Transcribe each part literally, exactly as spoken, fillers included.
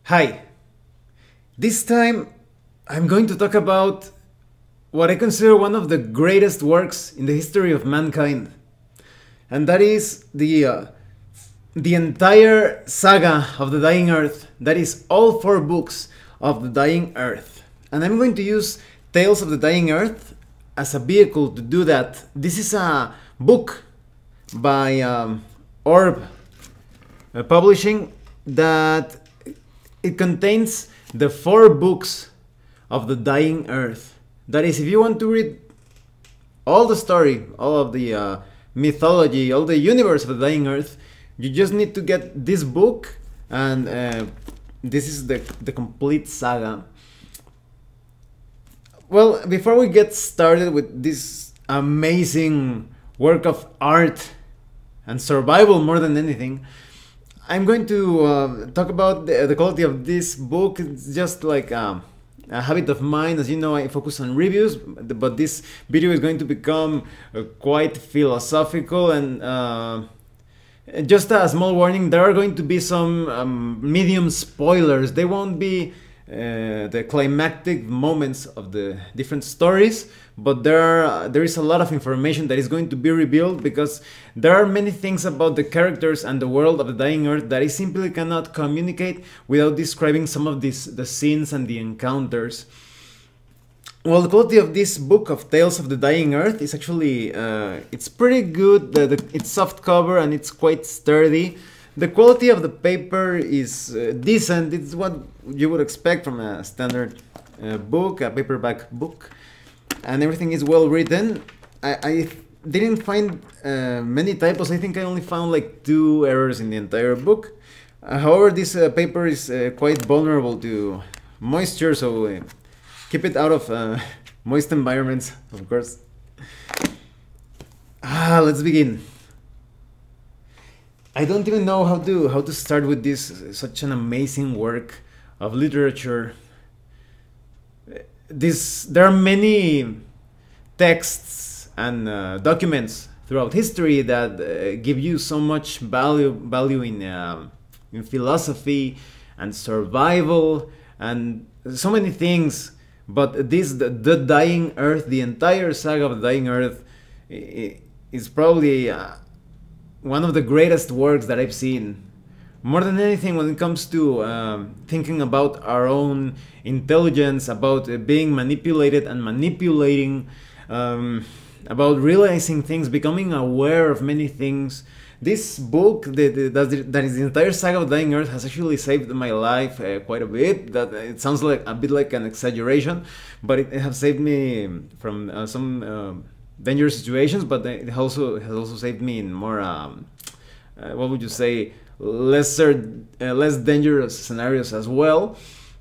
Hi, this time I'm going to talk about what I consider one of the greatest works in the history of mankind, and that is the uh, the entire saga of the Dying Earth. That is all four books of the Dying Earth, and I'm going to use Tales of the Dying Earth as a vehicle to do that. This is a book by um, Orb uh, Publishing that it contains the four books of the Dying Earth. That is, if you want to read all the story, all of the uh, mythology, all the universe of the Dying Earth, you just need to get this book, and uh, this is the, the complete saga. Well, before we get started with this amazing work of art and survival more than anything, I'm going to uh, talk about the, the quality of this book. It's just like um, a habit of mine. As you know, I focus on reviews, but this video is going to become uh, quite philosophical, and uh, just a small warning, there are going to be some um, medium spoilers. They won't be uh, the climactic moments of the different stories, but there are, there is a lot of information that is going to be revealed, because there are many things about the characters and the world of the Dying Earth that I simply cannot communicate without describing some of these the scenes and the encounters. Well, the quality of this book of Tales of the Dying Earth is actually uh, it's pretty good. The, the, it's soft cover and it's quite sturdy. The quality of the paper is uh, decent. It's what you would expect from a standard uh, book, a paperback book, and everything is well written. I, I didn't find uh, many typos. I think I only found like two errors in the entire book. Uh, however, this uh, paper is uh, quite vulnerable to moisture, so uh, keep it out of uh, moist environments, of course. Ah, let's begin. I don't even know how to how to start with this such an amazing work of literature. This there are many texts and uh, documents throughout history that uh, give you so much value value in uh, in philosophy and survival and so many things. But this the, the Dying Earth, the entire saga of the Dying Earth, is probably uh, one of the greatest works that I've seen. More than anything, when it comes to um, thinking about our own intelligence, about uh, being manipulated and manipulating, um, about realizing things, becoming aware of many things. This book, the, the, that is the entire saga of Dying Earth, has actually saved my life uh, quite a bit. That it sounds like a bit like an exaggeration, but it, it has saved me from uh, some uh, dangerous situations. But it also has also saved me in more, um, uh, what would you say, lesser, uh, less dangerous scenarios as well.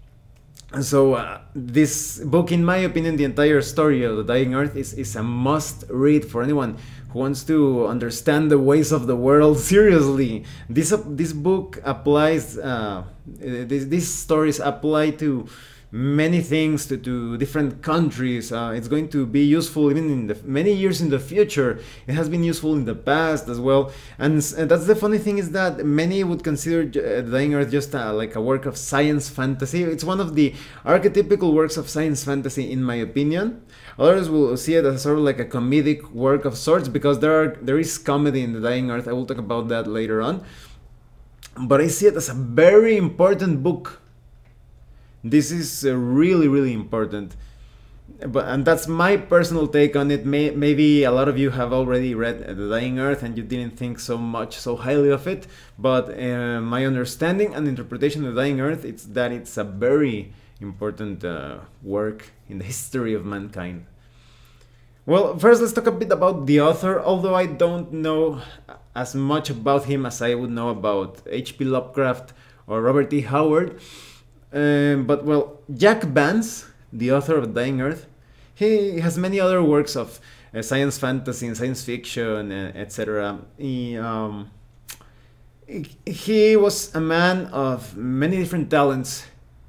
And so uh, this book, in my opinion, the entire story of the Dying Earth is, is a must read for anyone who wants to understand the ways of the world seriously. This uh, this book applies, uh, this, these stories apply to many things, to, to different countries. Uh, it's going to be useful even in the many years in the future. It has been useful in the past as well. And, and that's the funny thing, is that many would consider uh, The Dying Earth just uh, like a work of science fantasy. It's one of the archetypical works of science fantasy, in my opinion. Others will see it as sort of like a comedic work of sorts, because there are there is comedy in The Dying Earth. I will talk about that later on. But I see it as a very important book. This is uh, really, really important. But and that's my personal take on it. May, maybe a lot of you have already read uh, The Dying Earth and you didn't think so much, so highly of it. But uh, my understanding and interpretation of The Dying Earth, it's that it's a very important uh, work in the history of mankind. Well, first let's talk a bit about the author. Although I don't know as much about him as I would know about H P Lovecraft or Robert E. Howard. Um, but well, Jack Vance, the author of Dying Earth, he has many other works of uh, science fantasy and science fiction, uh, et cetera. He, um, he, he was a man of many different talents.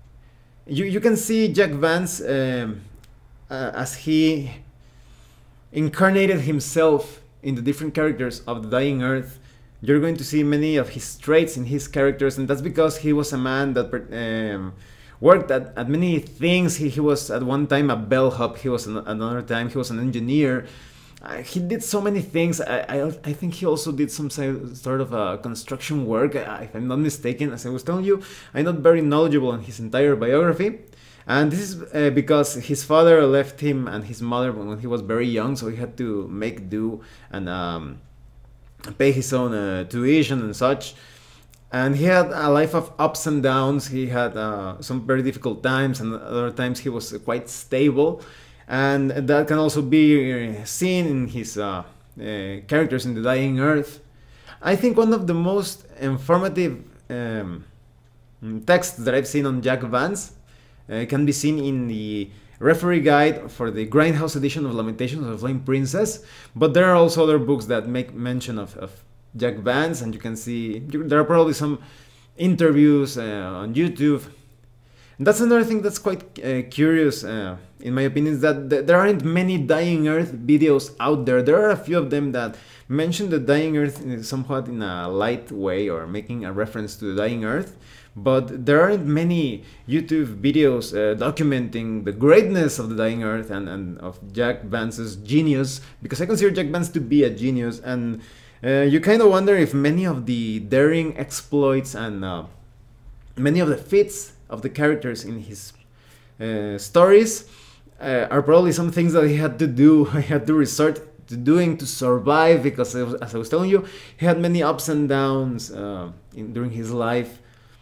You you can see Jack Vance um, uh, as he incarnated himself in the different characters of the Dying Earth you're going to see many of his traits in his characters, and that's because he was a man that um, worked at, at many things. He, he was at one time a bellhop, he was an, another time he was an engineer. Uh, he did so many things. I, I, I think he also did some sort of uh, construction work, uh, if I'm not mistaken. As I was telling you, I'm not very knowledgeable on his entire biography. And this is uh, because his father left him and his mother when he was very young, so he had to make do and um, pay his own uh, tuition and such. And he had a life of ups and downs. He had uh, some very difficult times, and other times he was quite stable. And that can also be seen in his uh, uh, characters in The Dying Earth. I think one of the most informative um, texts that I've seen on Jack Vance uh, can be seen in the referee guide for the Grindhouse edition of Lamentations of the Flame Princess. But there are also other books that make mention of, of Jack Vance, and you can see there are probably some interviews uh, on YouTube. And that's another thing that's quite uh, curious, uh, in my opinion, is that th there aren't many Dying Earth videos out there. There are a few of them that mention the Dying Earth in somewhat in a light way, or making a reference to the Dying Earth, but there aren't many YouTube videos uh, documenting the greatness of the Dying Earth and, and of Jack Vance's genius, because I consider Jack Vance to be a genius, and uh, you kind of wonder if many of the daring exploits and uh, many of the feats of the characters in his uh, stories uh, are probably some things that he had to do, he had to resort to doing to survive, because as I was telling you, he had many ups and downs uh, in, during his life.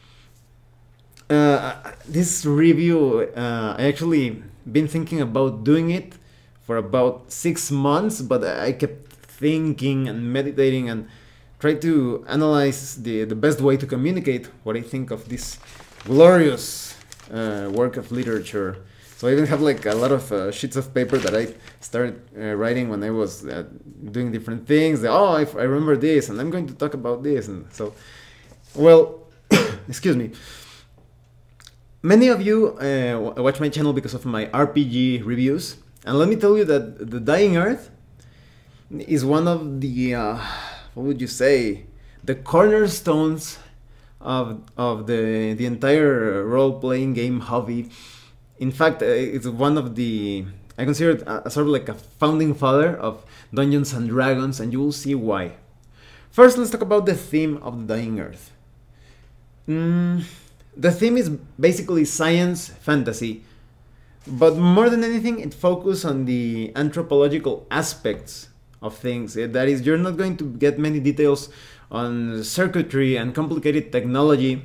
Uh, this review, uh, I actually been thinking about doing it for about six months, but I kept thinking and meditating and tried to analyze the, the best way to communicate what I think of this glorious uh, work of literature. So I even have like a lot of uh, sheets of paper that I started uh, writing when I was uh, doing different things. Oh, I, I remember this, and I'm going to talk about this. And so, well, excuse me. Many of you uh, watch my channel because of my R P G reviews, and let me tell you that The Dying Earth is one of the, uh, what would you say, the cornerstones of of the the entire role-playing game hobby. In fact, uh, it's one of the, I consider it a, a sort of like a founding father of Dungeons and Dragons, and you will see why. First, let's talk about the theme of The Dying Earth. Mm, the theme is basically science fantasy, but more than anything, it focuses on the anthropological aspects of things. That is, you're not going to get many details on circuitry and complicated technology.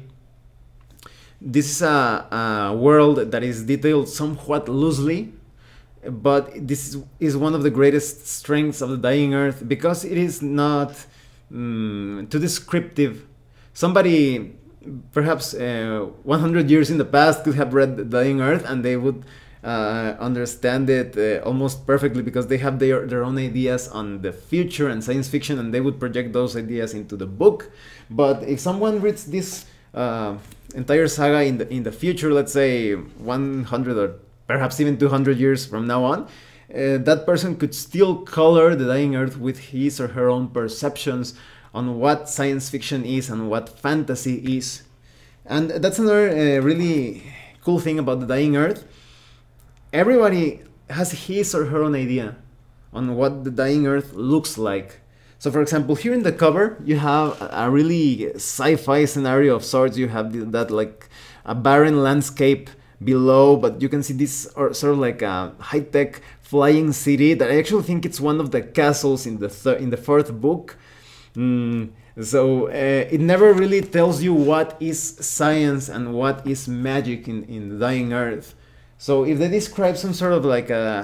This is a, a world that is detailed somewhat loosely, but this is, is one of the greatest strengths of The Dying Earth, because it is not um, too descriptive. Somebody perhaps uh, one hundred years in the past could have read The Dying Earth and they would uh, understand it uh, almost perfectly, because they have their, their own ideas on the future and science fiction, and they would project those ideas into the book. But if someone reads this uh, entire saga in the, in the future, let's say one hundred or perhaps even two hundred years from now on, uh, that person could still color The Dying Earth with his or her own perceptions on what science fiction is and what fantasy is. And that's another uh, really cool thing about The Dying Earth. Everybody has his or her own idea on what The Dying Earth looks like. So for example, here in the cover, you have a really sci-fi scenario of sorts. You have that like a barren landscape below, but you can see this or sort of like a high-tech flying city that I actually think it's one of the castles in the th in the fourth book. Mm, so uh, it never really tells you what is science and what is magic in, in The Dying Earth. So if they describe some sort of like a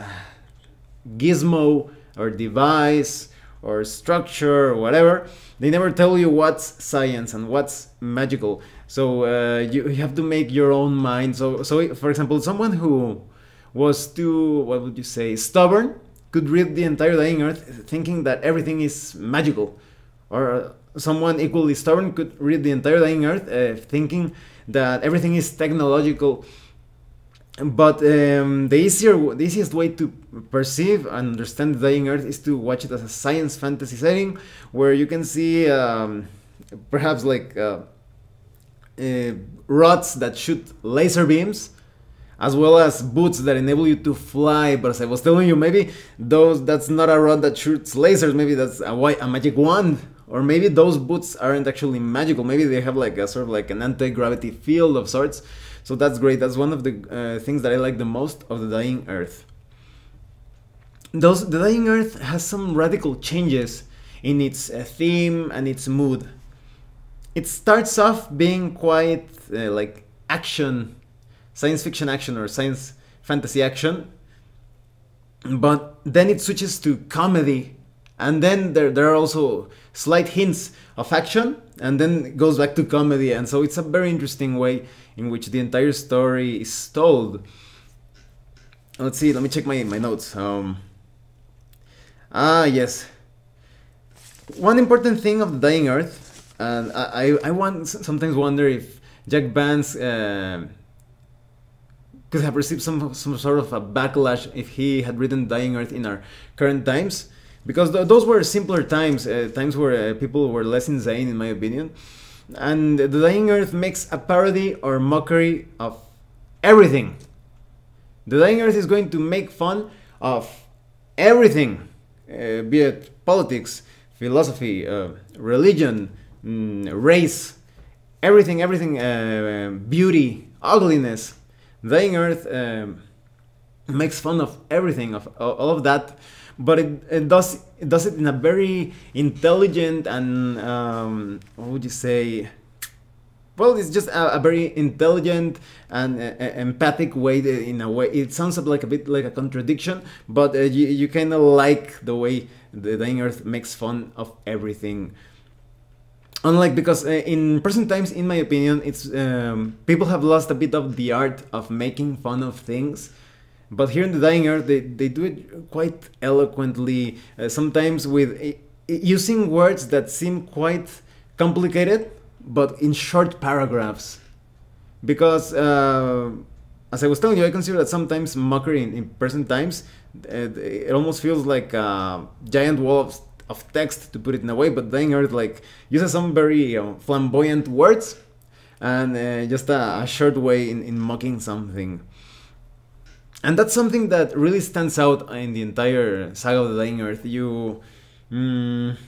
gizmo or device or structure or whatever, they never tell you what's science and what's magical. So uh, you, you have to make your own mind. So, so for example, someone who was too, what would you say, stubborn, could read the entire Dying Earth thinking that everything is magical. Or someone equally stubborn could read the entire Dying Earth uh, thinking that everything is technological. But um, the easier, the easiest way to perceive and understand the Dying Earth is to watch it as a science fantasy setting, where you can see um, perhaps like uh, uh, rods that shoot laser beams, as well as boots that enable you to fly. But as I was telling you, maybe those that's not a rod that shoots lasers. Maybe that's a, a magic wand, or maybe those boots aren't actually magical. Maybe they have like a sort of like an anti-gravity field of sorts. So that's great. That's one of the uh, things that I like the most of the Dying Earth. Those, the Dying Earth has some radical changes in its uh, theme and its mood. It starts off being quite uh, like action, science fiction action or science fantasy action, but then it switches to comedy, and then there, there are also slight hints of action, and then it goes back to comedy, and so it's a very interesting way in which the entire story is told. Let's see, let me check my, my notes. Um, ah, yes. One important thing of the Dying Earth, and I, I, I want, sometimes wonder if Jack Vance uh, could have received some, some sort of a backlash if he had written Dying Earth in our current times. Because th those were simpler times, uh, times where uh, people were less insane, in my opinion. And The Dying Earth makes a parody or mockery of everything. The Dying Earth is going to make fun of everything, uh, be it politics, philosophy, uh, religion, mm, race, everything, everything, uh, beauty, ugliness. The Dying Earth um, makes fun of everything, of all of that. But it, it does it does it in a very intelligent and um, what would you say? Well, it's just a, a very intelligent and uh, empathic way. In a way, it sounds like a bit like a contradiction, but uh, you you kind of like the way the Dying Earth makes fun of everything. Unlike, because uh, in present times, in my opinion, it's um, people have lost a bit of the art of making fun of things. But here in the Dying Earth, they, they do it quite eloquently, uh, sometimes with uh, using words that seem quite complicated, but in short paragraphs. Because, uh, as I was telling you, I consider that sometimes mockery in, in present times, uh, it almost feels like a giant wall of, of text, to put it in a way, but Dying Earth like uses some very uh, flamboyant words and uh, just a, a short way in, in mocking something. And that's something that really stands out in the entire saga of the Dying Earth. You, mm,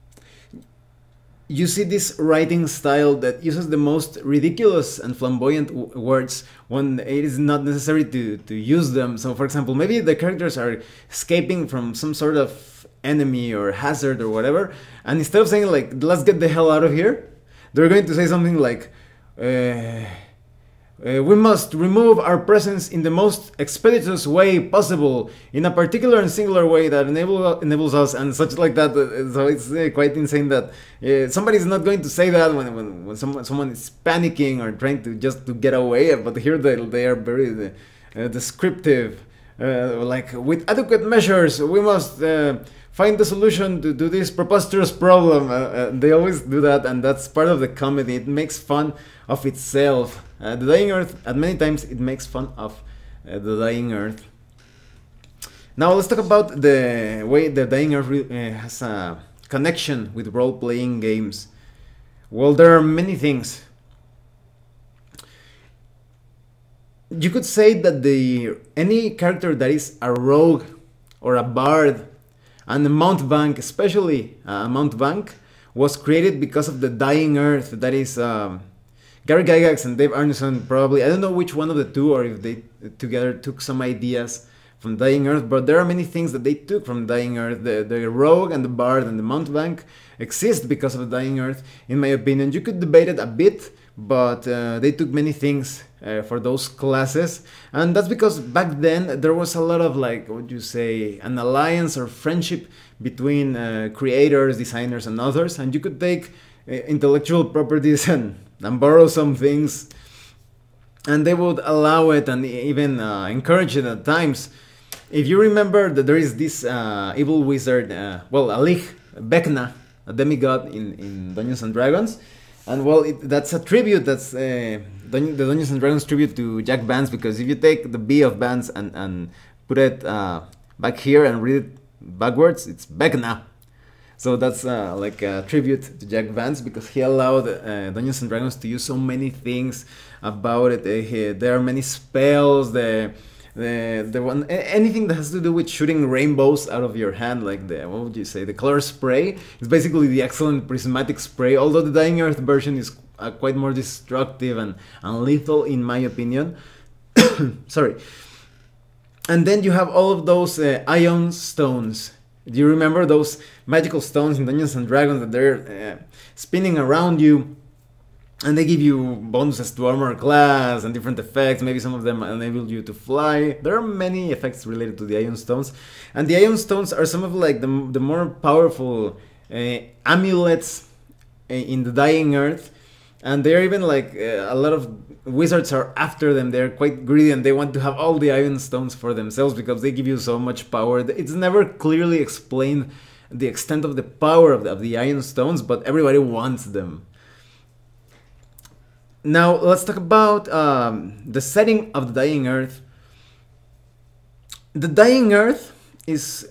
you see this writing style that uses the most ridiculous and flamboyant w words when it is not necessary to, to use them. So, for example, maybe the characters are escaping from some sort of enemy or hazard or whatever, and instead of saying like, let's get the hell out of here, they're going to say something like, uh, Uh, we must remove our presence in the most expeditious way possible, in a particular and singular way that enable, enables us, and such like that. So it's uh, quite insane that uh, somebody's not going to say that when, when, when someone, someone is panicking or trying to just to get away, but here they, they are very uh, descriptive. Uh, like, with adequate measures, we must uh, find the solution to, to this preposterous problem. Uh, uh, they always do that, and that's part of the comedy. It makes fun of itself. Uh, the Dying Earth, at many times, it makes fun of uh, the Dying Earth. Now let's talk about the way the Dying Earth uh, has a connection with role-playing games. Well, there are many things. You could say that the any character that is a rogue or a bard and a mountebank, especially a mountebank, was created because of the Dying Earth. That is um, Gary Gygax and Dave Arneson, probably. I don't know which one of the two, or if they together took some ideas from Dying Earth, but there are many things that they took from Dying Earth. The, the rogue and the bard and the mountebank exist because of the Dying Earth, in my opinion. You could debate it a bit, but uh, they took many things uh, for those classes, and that's because back then there was a lot of, like, what would you say, an alliance or friendship between uh, creators, designers, and others, and you could take uh, intellectual properties and, and borrow some things, and they would allow it and even uh, encourage it at times. If you remember that there is this uh, evil wizard, uh, well, Alich, Vecna, a demigod in, in Dungeons and Dragons, and well, it, that's a tribute that's uh, Dun- the Dungeons and Dragons tribute to Jack Vance, because if you take the B of Vance and, and put it uh, back here and read it backwards, it's Vecna. So that's uh, like a tribute to Jack Vance, because he allowed uh, Dungeons and Dragons to use so many things about it. Uh, he, there are many spells, the the the one anything that has to do with shooting rainbows out of your hand, like the, what would you say, the color spray. It's basically the excellent prismatic spray. Although the Dying Earth version is uh, quite more destructive and, and lethal, in my opinion. Sorry. And then you have all of those uh, Ion Stones. Do you remember those magical stones in Dungeons and Dragons that they're uh, spinning around you, and they give you bonuses to armor class and different effects? Maybe some of them enable you to fly. There are many effects related to the Ion Stones, and the Ion Stones are some of like the, the more powerful uh, amulets uh, in the Dying Earth. And they're even like uh, a lot of wizards are after them. They're quite greedy and they want to have all the Ion Stones for themselves because they give you so much power. It's never clearly explained the extent of the power of the, of the Ion Stones, but everybody wants them. Now let's talk about um, the setting of the Dying Earth. The Dying Earth is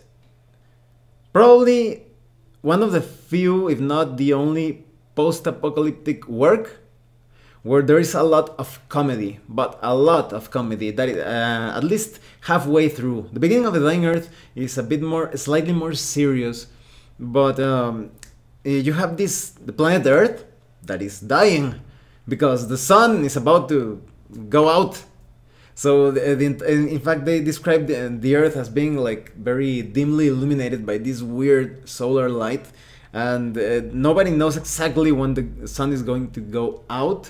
probably one of the few, if not the only, post-apocalyptic work where there is a lot of comedy, but a lot of comedy that is, uh, at least halfway through. The beginning of the Dying Earth is a bit more, slightly more serious, but um, you have this, the planet Earth that is dying because the sun is about to go out. So the, the, in fact, they describe the, the Earth as being like very dimly illuminated by this weird solar light, and uh, nobody knows exactly when the sun is going to go out.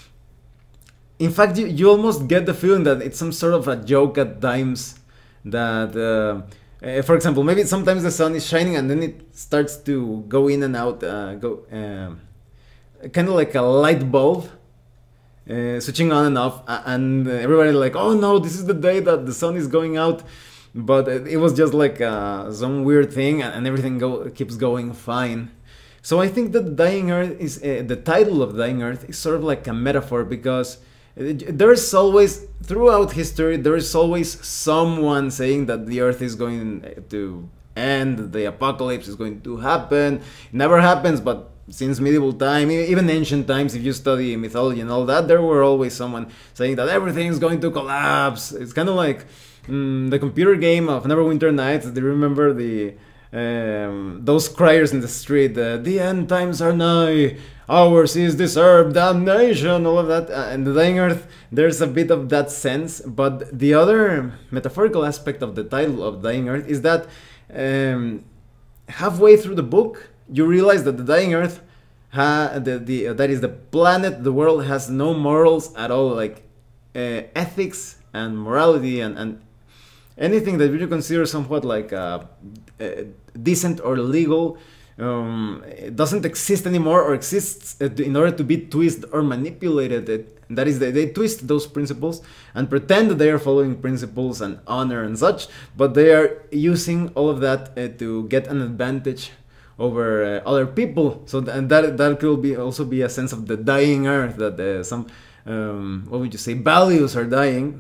In fact, you, you almost get the feeling that it's some sort of a joke at times, that uh, uh, for example, maybe sometimes the sun is shining and then it starts to go in and out, uh, go uh, kind of like a light bulb uh, switching on and off, and everybody like, oh no, this is the day that the sun is going out. But it was just like uh, some weird thing, and everything go, keeps going fine. So I think that Dying Earth is uh, the title of Dying Earth is sort of like a metaphor, because there is always, throughout history, there is always someone saying that the Earth is going to end, the apocalypse is going to happen. It never happens, but since medieval time, even ancient times, if you study mythology and all that, there were always someone saying that everything is going to collapse. It's kind of like Mm, the computer game of Neverwinter Nights. Do you remember the um, those criers in the street? Uh, the end times are nigh. Ours is this herb damnation. All of that. Uh, and the Dying Earth, there's a bit of that sense. But the other metaphorical aspect of the title of Dying Earth is that um, halfway through the book, you realize that the Dying Earth, ha the the uh, that is the planet, the world has no morals at all, like uh, ethics and morality and and anything that you consider somewhat like uh, uh, decent or legal um, it doesn't exist anymore, or exists in order to be twisted or manipulated. It, that is, they, they twist those principles and pretend that they are following principles and honor and such, but they are using all of that uh, to get an advantage over uh, other people. So th and that that could be also be a sense of the dying earth, that uh, some um, what would you say, values are dying.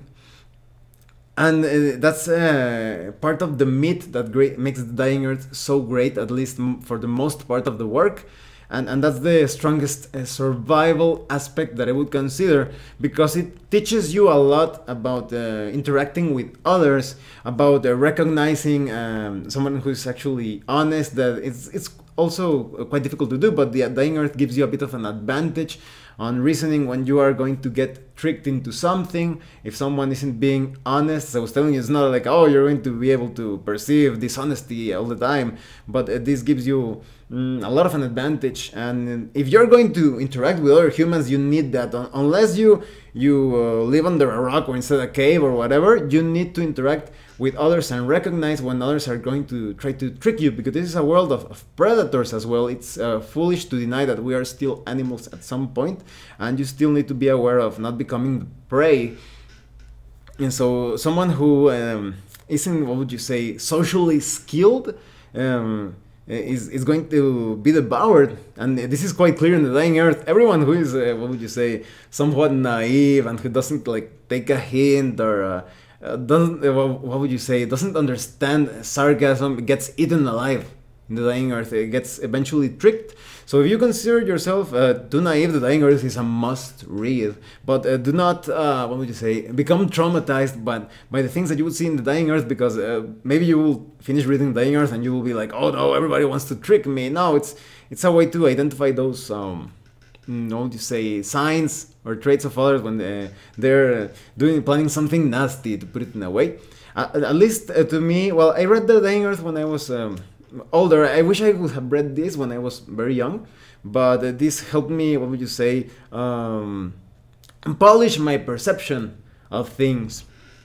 And uh, that's uh, part of the myth that great, makes the Dying Earth so great, at least m for the most part of the work. And, and that's the strongest uh, survival aspect that I would consider, because it teaches you a lot about uh, interacting with others, about uh, recognizing um, someone who is actually honest. That it's, it's also quite difficult to do, but the Dying Earth gives you a bit of an advantage on reasoning when you are going to get tricked into something. If someone isn't being honest, as I was telling you, it's not like, oh, you're going to be able to perceive dishonesty all the time, but uh, this gives you mm, a lot of an advantage. And if you're going to interact with other humans, you need that. Unless you you uh, live under a rock or inside a cave or whatever, you need to interact with others and recognize when others are going to try to trick you, because this is a world of, of predators as well. It's uh, foolish to deny that we are still animals at some point, and you still need to be aware of not becoming prey. And so someone who um, isn't, what would you say, socially skilled, um, is, is going to be devoured. And this is quite clear in the Dying Earth. Everyone who is, uh, what would you say, somewhat naive and who doesn't like take a hint or uh, uh, doesn't, uh, what would you say, doesn't understand sarcasm gets eaten alive in the Dying Earth. It gets eventually tricked. So if you consider yourself uh, too naive, the Dying Earth is a must read. But uh, do not, uh, what would you say, become traumatized by, by the things that you would see in the Dying Earth, because uh, maybe you will finish reading Dying Earth and you will be like, oh no, everybody wants to trick me. No, it's it's a way to identify those, um, what would you say, signs or traits of others when they, they're doing planning something nasty, to put it in a way. Uh, at least uh, to me, well, I read the Dying Earth when I was Um, older. I wish I would have read this when I was very young, but uh, this helped me, what would you say, um, polish my perception of things.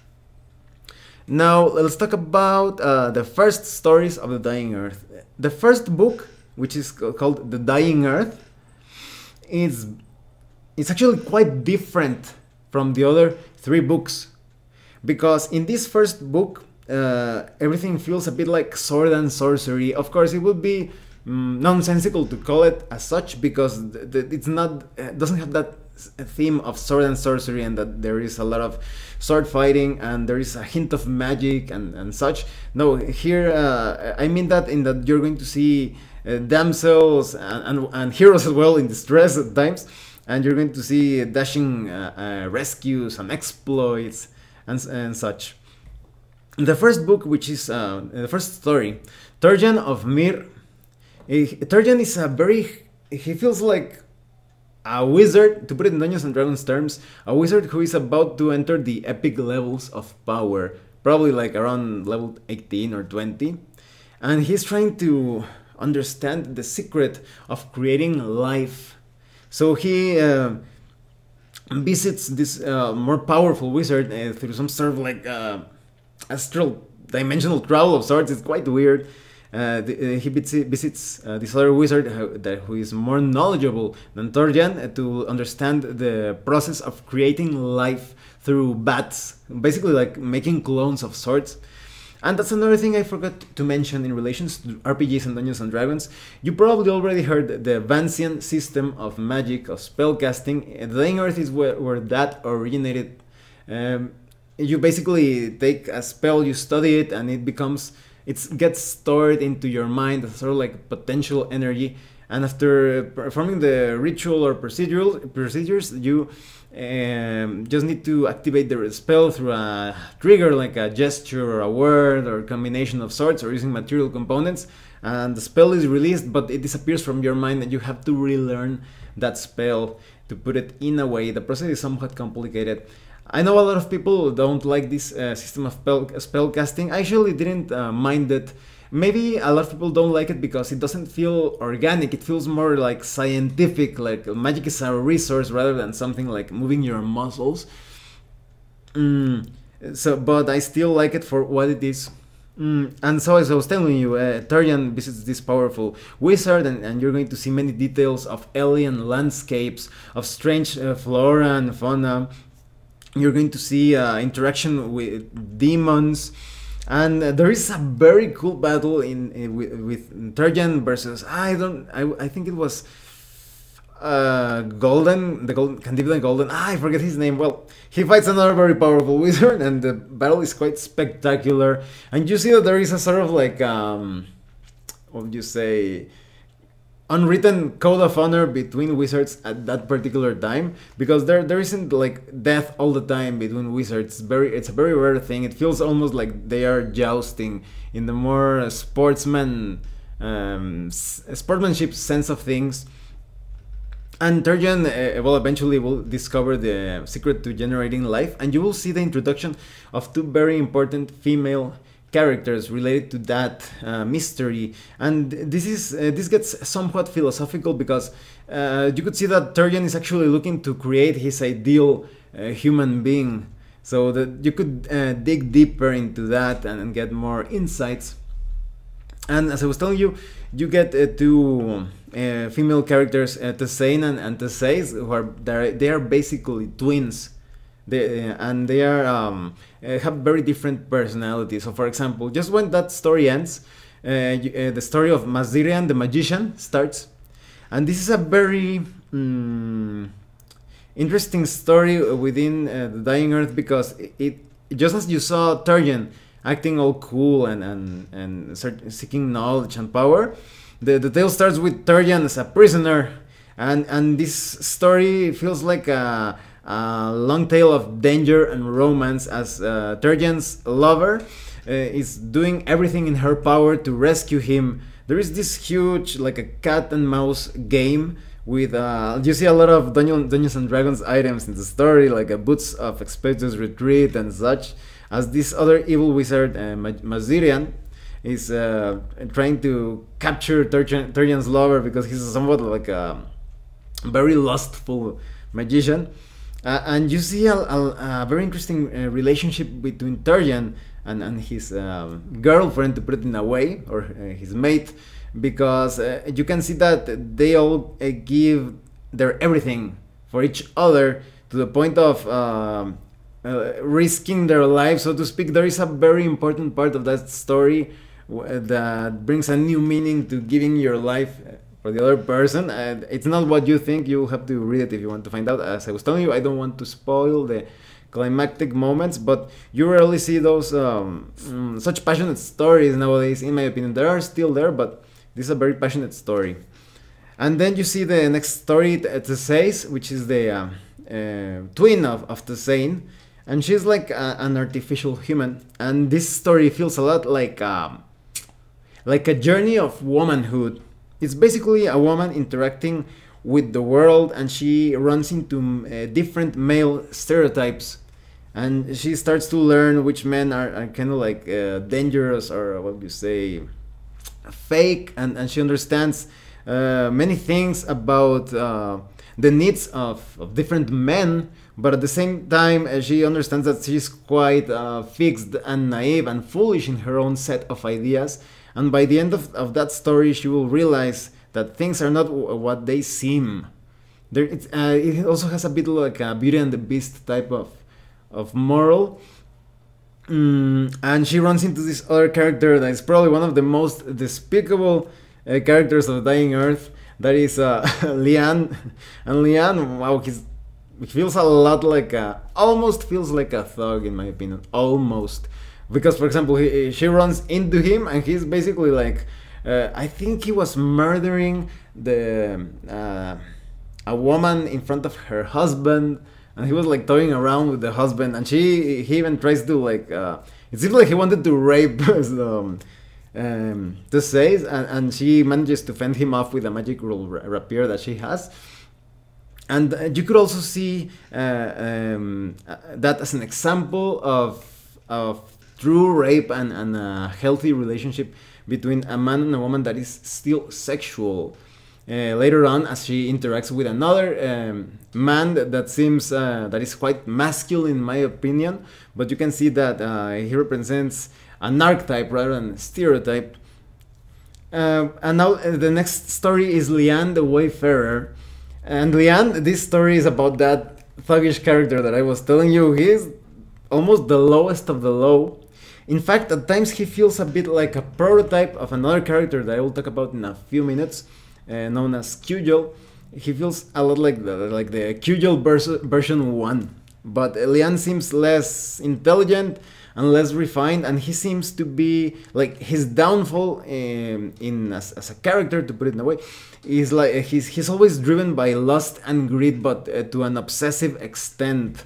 Now let's talk about uh, the first stories of the Dying Earth. The first book, which is called The Dying Earth, is it's actually quite different from the other three books, because in this first book Uh, everything feels a bit like sword and sorcery. Of course, it would be um, nonsensical to call it as such, because th th it's not, uh, doesn't have that theme of sword and sorcery, and that there is a lot of sword fighting and there is a hint of magic and, and such. No, here uh, I mean that in that you're going to see uh, damsels and, and, and heroes as well in distress at times, and you're going to see dashing uh, uh, rescues and exploits and, and such. The first book, which is uh, the first story, Turjan of Mir. Turjan is a very, he feels like a wizard, to put it in Dungeons and Dragons terms, a wizard who is about to enter the epic levels of power, probably like around level eighteen or twenty. And he's trying to understand the secret of creating life. So he uh, visits this uh, more powerful wizard uh, through some sort of like Uh, astral dimensional travel of sorts. It's quite weird. Uh, the, uh, he visits uh, this other wizard who, that, who is more knowledgeable than Turjan uh, to understand the process of creating life through bats, basically like making clones of sorts. And that's another thing I forgot to mention in relation to R P Gs and Dungeons and Dragons. You probably already heard the Vancian system of magic, of spellcasting. The Dying Earth is where, where that originated. Um, You basically take a spell, you study it, and it becomes, it gets stored into your mind as sort of like potential energy. And after performing the ritual or procedural procedures, you um, just need to activate the spell through a trigger, like a gesture or a word or a combination of sorts, or using material components. And the spell is released, but it disappears from your mind, and you have to relearn that spell to put it in a way. The process is somewhat complicated. I know a lot of people don't like this uh, system of spell, spell casting. I actually didn't uh, mind it. Maybe a lot of people don't like it because it doesn't feel organic. It feels more like scientific, like magic is a resource rather than something like moving your muscles. Mm, so, but I still like it for what it is. Mm, and so, as I was telling you, uh, Turjan visits this powerful wizard, and, and you're going to see many details of alien landscapes, of strange uh, flora and fauna. You're going to see uh, interaction with demons, and uh, there is a very cool battle in, in with, with Turjan versus I don't I, I think it was uh, Golden the Golden Candibian Golden ah, I forget his name. Well, he fights another very powerful wizard, and the battle is quite spectacular. And you see that there is a sort of like um, what would you say? Unwritten code of honor between wizards at that particular time, because there there isn't like death all the time between wizards. It's very it's a very rare thing. It feels almost like they are jousting in the more sportsman um, sportsmanship sense of things. And Turjan uh, well eventually will discover the secret to generating life, and you will see the introduction of two very important female characters related to that uh, mystery. And this is uh, this gets somewhat philosophical, because uh, you could see that Turjan is actually looking to create his ideal uh, human being, so that you could uh, dig deeper into that and, and get more insights. And as I was telling you, you get uh, two uh, female characters, uh, Tessein and, and Tesseis, who are they are basically twins. They, uh, and they are um, uh, have very different personalities. So, for example, just when that story ends, uh, you- uh, the story of Mazirian the magician starts, and this is a very mm, interesting story within uh, the Dying Earth, because it, it just as you saw Turgeon acting all cool and and and search- seeking knowledge and power, the the tale starts with Turgeon as a prisoner, and and this story feels like a, a long tale of danger and romance, as uh, Turgeon's lover uh, is doing everything in her power to rescue him. There is this huge, like a cat and mouse game with uh, you see a lot of Dungeon, Dungeons and Dragons items in the story, like a boots of Expeditious Retreat and such. As this other evil wizard, uh, Mazirian, is uh, trying to capture Turgeon, Turgeon's lover, because he's somewhat like a very lustful magician. Uh, and you see a, a, a very interesting uh, relationship between Turgeon and, and his um, girlfriend, to put it in a way, or uh, his mate, because uh, you can see that they all uh, give their everything for each other, to the point of um, uh, risking their lives, so to speak. There is a very important part of that story w- that brings a new meaning to giving your life for the other person, and it's not what you think. You have to read it if you want to find out. As I was telling you, I don't want to spoil the climactic moments, but you rarely see those um, mm, such passionate stories nowadays, in my opinion. They are still there, but this is a very passionate story. And then you see the next story, Theseis, which is the uh, uh, twin of, of Thesane, and she's like a, an artificial human. And this story feels a lot like um, like a journey of womanhood. It's basically a woman interacting with the world, and she runs into uh, different male stereotypes, and she starts to learn which men are, are kind of like uh, dangerous, or what do you say, fake, and, and she understands uh, many things about uh, the needs of, of different men, but at the same time uh, she understands that she's quite uh, fixed and naive and foolish in her own set of ideas. And by the end of, of that story, she will realize that things are not w- what they seem. There, it's, uh, it also has a bit like a Beauty and the Beast type of of moral. Mm, and she runs into this other character that is probably one of the most despicable uh, characters of Dying Earth. That is uh, Lian. And Lian, wow, he's, he feels a lot like a, almost feels like a thug, in my opinion. Almost. Because, for example, he, she runs into him, and he's basically like, uh, I think he was murdering the uh, a woman in front of her husband, and he was like toying around with the husband, and she he even tries to like, uh, it seems like he wanted to rape um, um, to say, and, and she manages to fend him off with a magical rapier that she has. And uh, you could also see uh, um, uh, that as an example of of true rape and, and a healthy relationship between a man and a woman that is still sexual. Uh, later on, as she interacts with another um, man that, that seems uh, that is quite masculine, in my opinion, but you can see that uh, he represents an archetype rather than a stereotype. Uh, and now uh, the next story is Lian the Wayfarer. And Lian, this story is about that thuggish character that I was telling you. He is almost the lowest of the low. In fact, at times he feels a bit like a prototype of another character that I will talk about in a few minutes, uh, known as Cujel. He feels a lot like the like the Cujel vers- version one, but Lian seems less intelligent and less refined, and he seems to be like his downfall um, in as, as a character, to put it in a way, is like he's he's always driven by lust and greed, but uh, to an obsessive extent.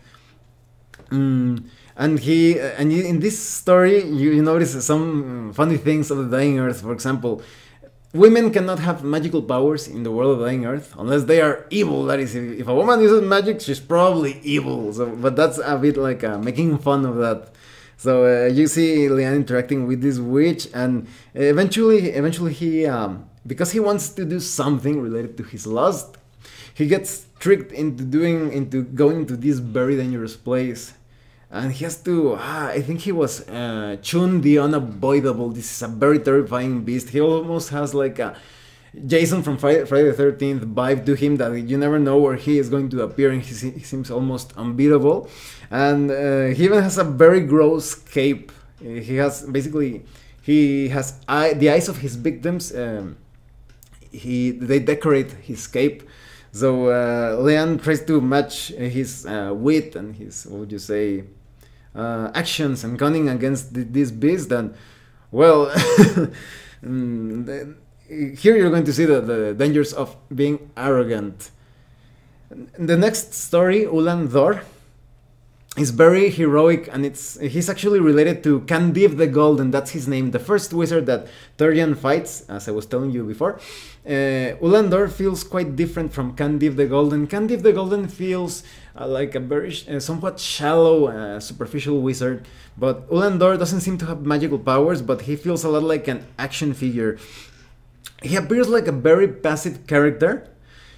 Mm. And he and in this story, you, you notice some funny things of the Dying Earth. For example, women cannot have magical powers in the world of Dying Earth unless they are evil. That is, if, if a woman uses magic, she's probably evil. So, but that's a bit like uh, making fun of that. So uh, you see Lian interacting with this witch, and eventually, eventually he, um, because he wants to do something related to his lust, he gets tricked into doing into going into this very dangerous place. And he has to, ah, I think he was uh, Chun the Unavoidable. This is a very terrifying beast. He almost has like a Jason from Friday, Friday the thirteenth vibe to him, that you never know where he is going to appear, and he, he seems almost unbeatable. And uh, he even has a very gross cape. He has basically He has eye, the eyes of his victims. Um, he they decorate his cape. So uh, Leon tries to match his uh, wit and his, what would you say, uh, actions and cunning against th- this beast. And well, mm, the- here you're going to see the, the dangers of being arrogant. The next story, Ulan Thor, is very heroic, and it's he's actually related to Candiv the Golden. That's his name, the first wizard that Therian fights, as I was telling you before. Uh, Ulandor feels quite different from Candiv the Golden. Candiv the Golden feels uh, like a very sh- uh, somewhat shallow, uh, superficial wizard, but Ulandor doesn't seem to have magical powers, but he feels a lot like an action figure. He appears like a very passive character,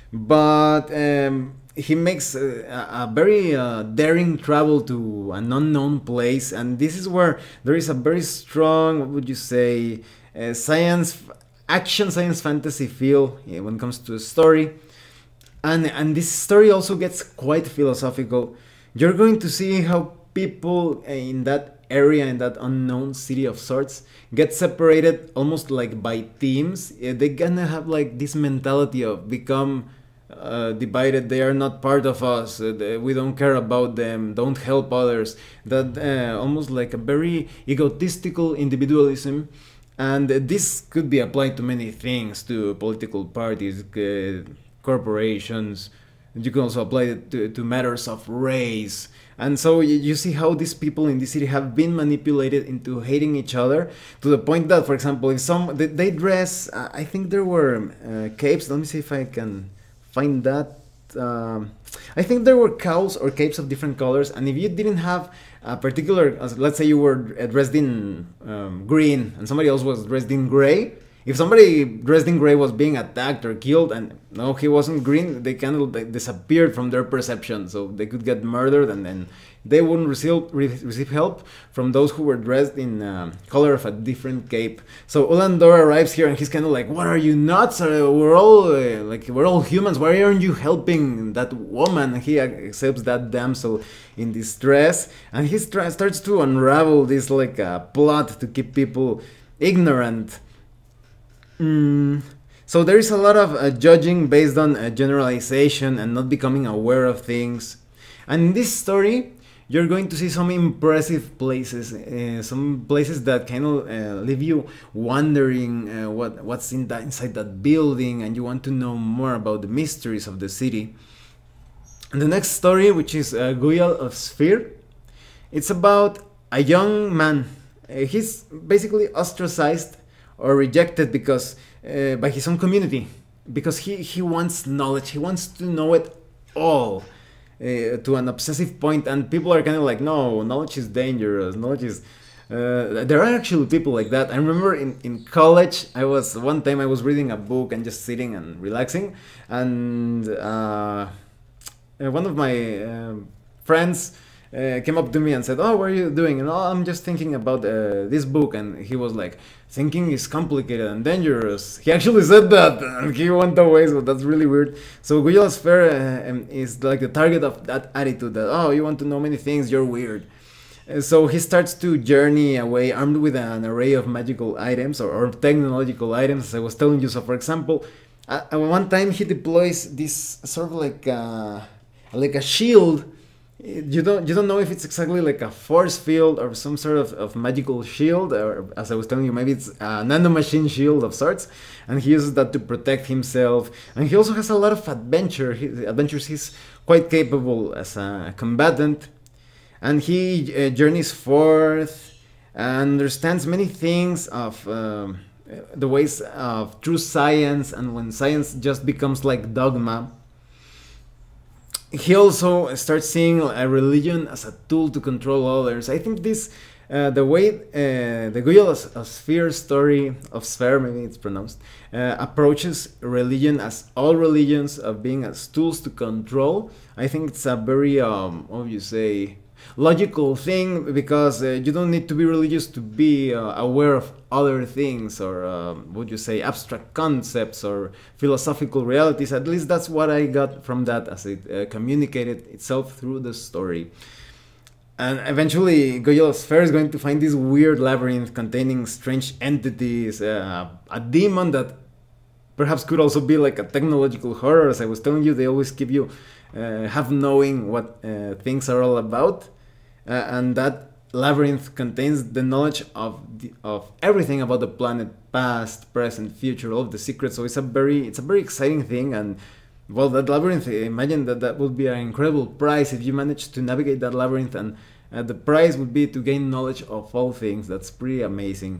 but um, he makes a, a very uh, daring travel to an unknown place, and this is where there is a very strong, what would you say, uh, science, action science fantasy feel yeah, when it comes to a story. And, and this story also gets quite philosophical. You're going to see how people in that area, in that unknown city of sorts, get separated almost like by teams. They're gonna have like this mentality of become uh, divided. They are not part of us. Uh, we don't care about them. Don't help others. That uh, almost like a very egotistical individualism. And this could be applied to many things, to political parties, uh, corporations. You can also apply it to, to matters of race. And so you see how these people in this city have been manipulated into hating each other, to the point that, for example, if some they, they dress, uh, I think there were uh, capes. Let me see if I can find that. Um, I think there were cowls or capes of different colors, and if you didn't have a particular, let's say you were dressed in um, green and somebody else was dressed in gray, if somebody dressed in gray was being attacked or killed and no, he wasn't green, they kind of like disappeared from their perception, so they could get murdered, and then they wouldn't receive re- receive help from those who were dressed in uh, color of a different cape. So Ulandor arrives here and he's kind of like, "What are you nuts? Uh, we're all uh, like we're all humans. Why aren't you helping that woman?" And he accepts that damsel in distress, and he st- starts to unravel this like uh, plot to keep people ignorant. Mm. So there is a lot of uh, judging based on uh, generalization and not becoming aware of things. And in this story, you're going to see some impressive places, uh, some places that kind of uh, leave you wondering uh, what what's in that inside that building, and you want to know more about the mysteries of the city. And the next story, which is uh, Guyal of Sphere, it's about a young man. Uh, he's basically ostracized or rejected because uh, by his own community, because he, he wants knowledge, he wants to know it all uh, to an obsessive point, and people are kind of like, no, knowledge is dangerous, knowledge is... Uh, there are actually people like that. I remember in, in college, I was one time I was reading a book and just sitting and relaxing, and uh, one of my uh, friends Uh, came up to me and said, "Oh, what are you doing?" And oh, I'm just thinking about uh, this book. And he was like, "Thinking is complicated and dangerous." He actually said that, and he went away. So that's really weird. So Guyal Sphere uh, is like the target of that attitude that, oh, you want to know many things, you're weird. Uh, so he starts to journey away armed with an array of magical items or, or technological items, as I was telling you. So for example, uh, one time he deploys this sort of like a, like a shield. You don't you don't know if it's exactly like a force field or some sort of, of magical shield, or as I was telling you, maybe it's a nanomachine shield of sorts, and he uses that to protect himself. And he also has a lot of adventure. He, adventures. He's quite capable as a combatant, and he uh, journeys forth and understands many things of um, the ways of true science, and when science just becomes like dogma. He also starts seeing a religion as a tool to control others. I think this, uh, the way uh, the Guyal of Sphere story, of Sphere maybe it's pronounced, uh, approaches religion as all religions of being as tools to control. I think it's a very, um, what would you say, logical thing, because uh, you don't need to be religious to be uh, aware of other things, or um, would you say abstract concepts or philosophical realities. At least that's what I got from that, as it uh, communicated itself through the story. And eventually, Goyal Sphere is going to find this weird labyrinth containing strange entities, uh, a demon that perhaps could also be like a technological horror. As I was telling you, they always keep you uh, half knowing what uh, things are all about. Uh, and that labyrinth contains the knowledge of the, of everything about the planet, past, present, future, all of the secrets. So it's a very it's a very exciting thing. And well, that labyrinth, imagine that that would be an incredible prize if you manage to navigate that labyrinth, and uh, the prize would be to gain knowledge of all things. That's pretty amazing.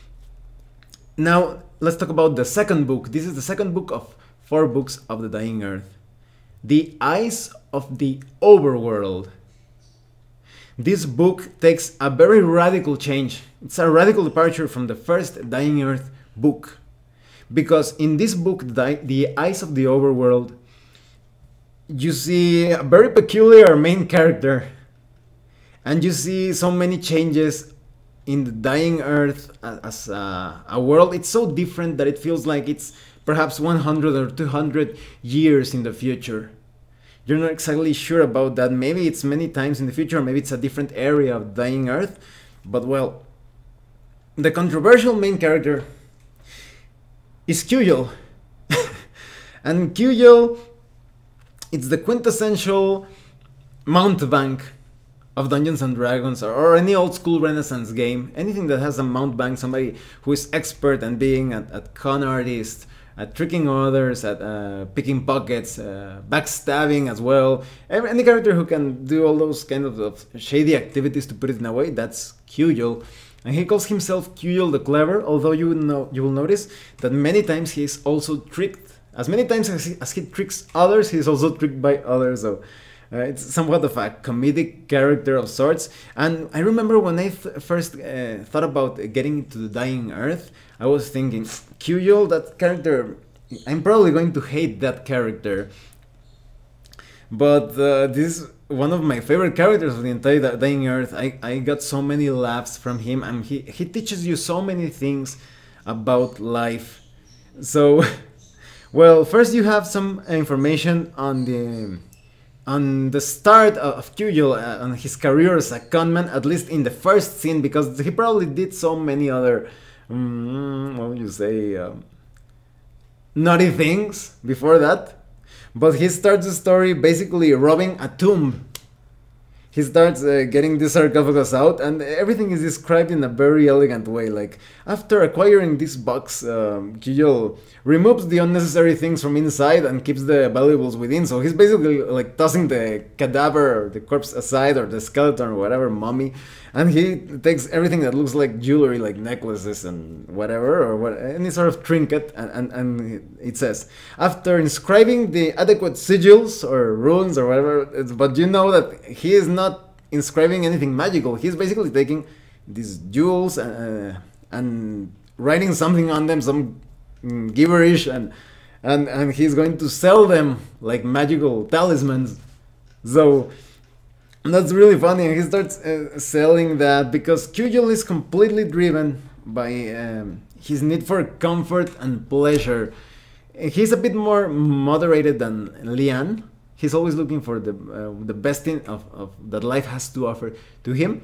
Now, let's talk about the second book. This is the second book of four books of The Dying Earth. The Eyes of the Overworld. This book takes a very radical change. It's a radical departure from the first Dying Earth book. Because in this book, The, the Eyes of the Overworld, you see a very peculiar main character. And you see so many changes in the Dying Earth as a, a world. It's so different that it feels like it's perhaps one hundred or two hundred years in the future. You're not exactly sure about that. Maybe it's many times in the future, maybe it's a different area of Dying Earth. But well, the controversial main character is Kujel. And Kujel, it's the quintessential mountebank of Dungeons and Dragons, or, or any old school Renaissance game. Anything that has a mountebank, somebody who is expert at being a, a con artist, at tricking others, at uh, picking pockets, uh, backstabbing as well. Every, any character who can do all those kind of, of shady activities, to put it in a way, that's Kujel. And he calls himself Kujel the Clever, although you will, know, you will notice that many times he is also tricked. As many times as he, as he tricks others, he is also tricked by others. So uh, it's somewhat of a comedic character of sorts. And I remember when I th first uh, thought about getting into the Dying Earth, I was thinking, Kujel, that character, I'm probably going to hate that character. But uh, this is one of my favorite characters of the entire Dying Earth. I, I got so many laughs from him, and he, he teaches you so many things about life. So, well, first you have some information on the on the start of Kujel, uh, on his career as a conman, at least in the first scene, because he probably did so many other, um, what would you say, um, naughty things before that. But he starts the story basically robbing a tomb. He starts uh, getting this sarcophagus out, and everything is described in a very elegant way. Like, after acquiring this box, um, Kujel removes the unnecessary things from inside and keeps the valuables within. So he's basically like tossing the cadaver or the corpse aside, or the skeleton or whatever, mummy, and he takes everything that looks like jewelry, like necklaces and whatever, or what, any sort of trinket, and, and, and it says, after inscribing the adequate sigils or runes or whatever, but you know that he is not inscribing anything magical. He's basically taking these jewels and, uh, and writing something on them, some mm, gibberish, and, and, and he's going to sell them like magical talismans. So that's really funny, and he starts uh, selling that because Kujel is completely driven by um, his need for comfort and pleasure. He's a bit more moderated than Lian. He's always looking for the uh, the best thing of, of that life has to offer to him.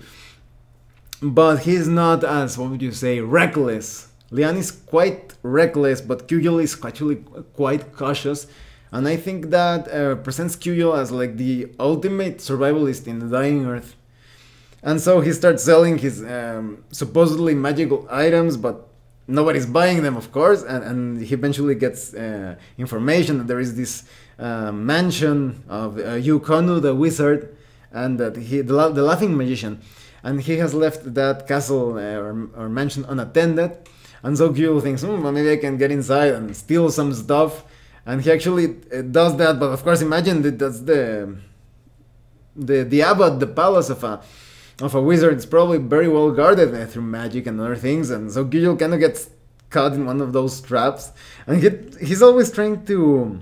But he's not as, what would you say, reckless. Lian is quite reckless, but Kujel is actually quite cautious. And I think that uh, presents Kujel as like the ultimate survivalist in the Dying Earth. And so he starts selling his um, supposedly magical items, but nobody's buying them, of course. And, and he eventually gets uh, information that there is this uh, mansion of uh, Yukonu the wizard, and that he the, the laughing magician, and he has left that castle uh, or, or mansion unattended. And so Kujel thinks, hmm, well, maybe I can get inside and steal some stuff. And he actually uh, does that, but of course, imagine that that's the the the abbot, the palace of a of a wizard. It's probably very well guarded uh, through magic and other things, and so Kujel kind of gets caught in one of those traps. And he he's always trying to,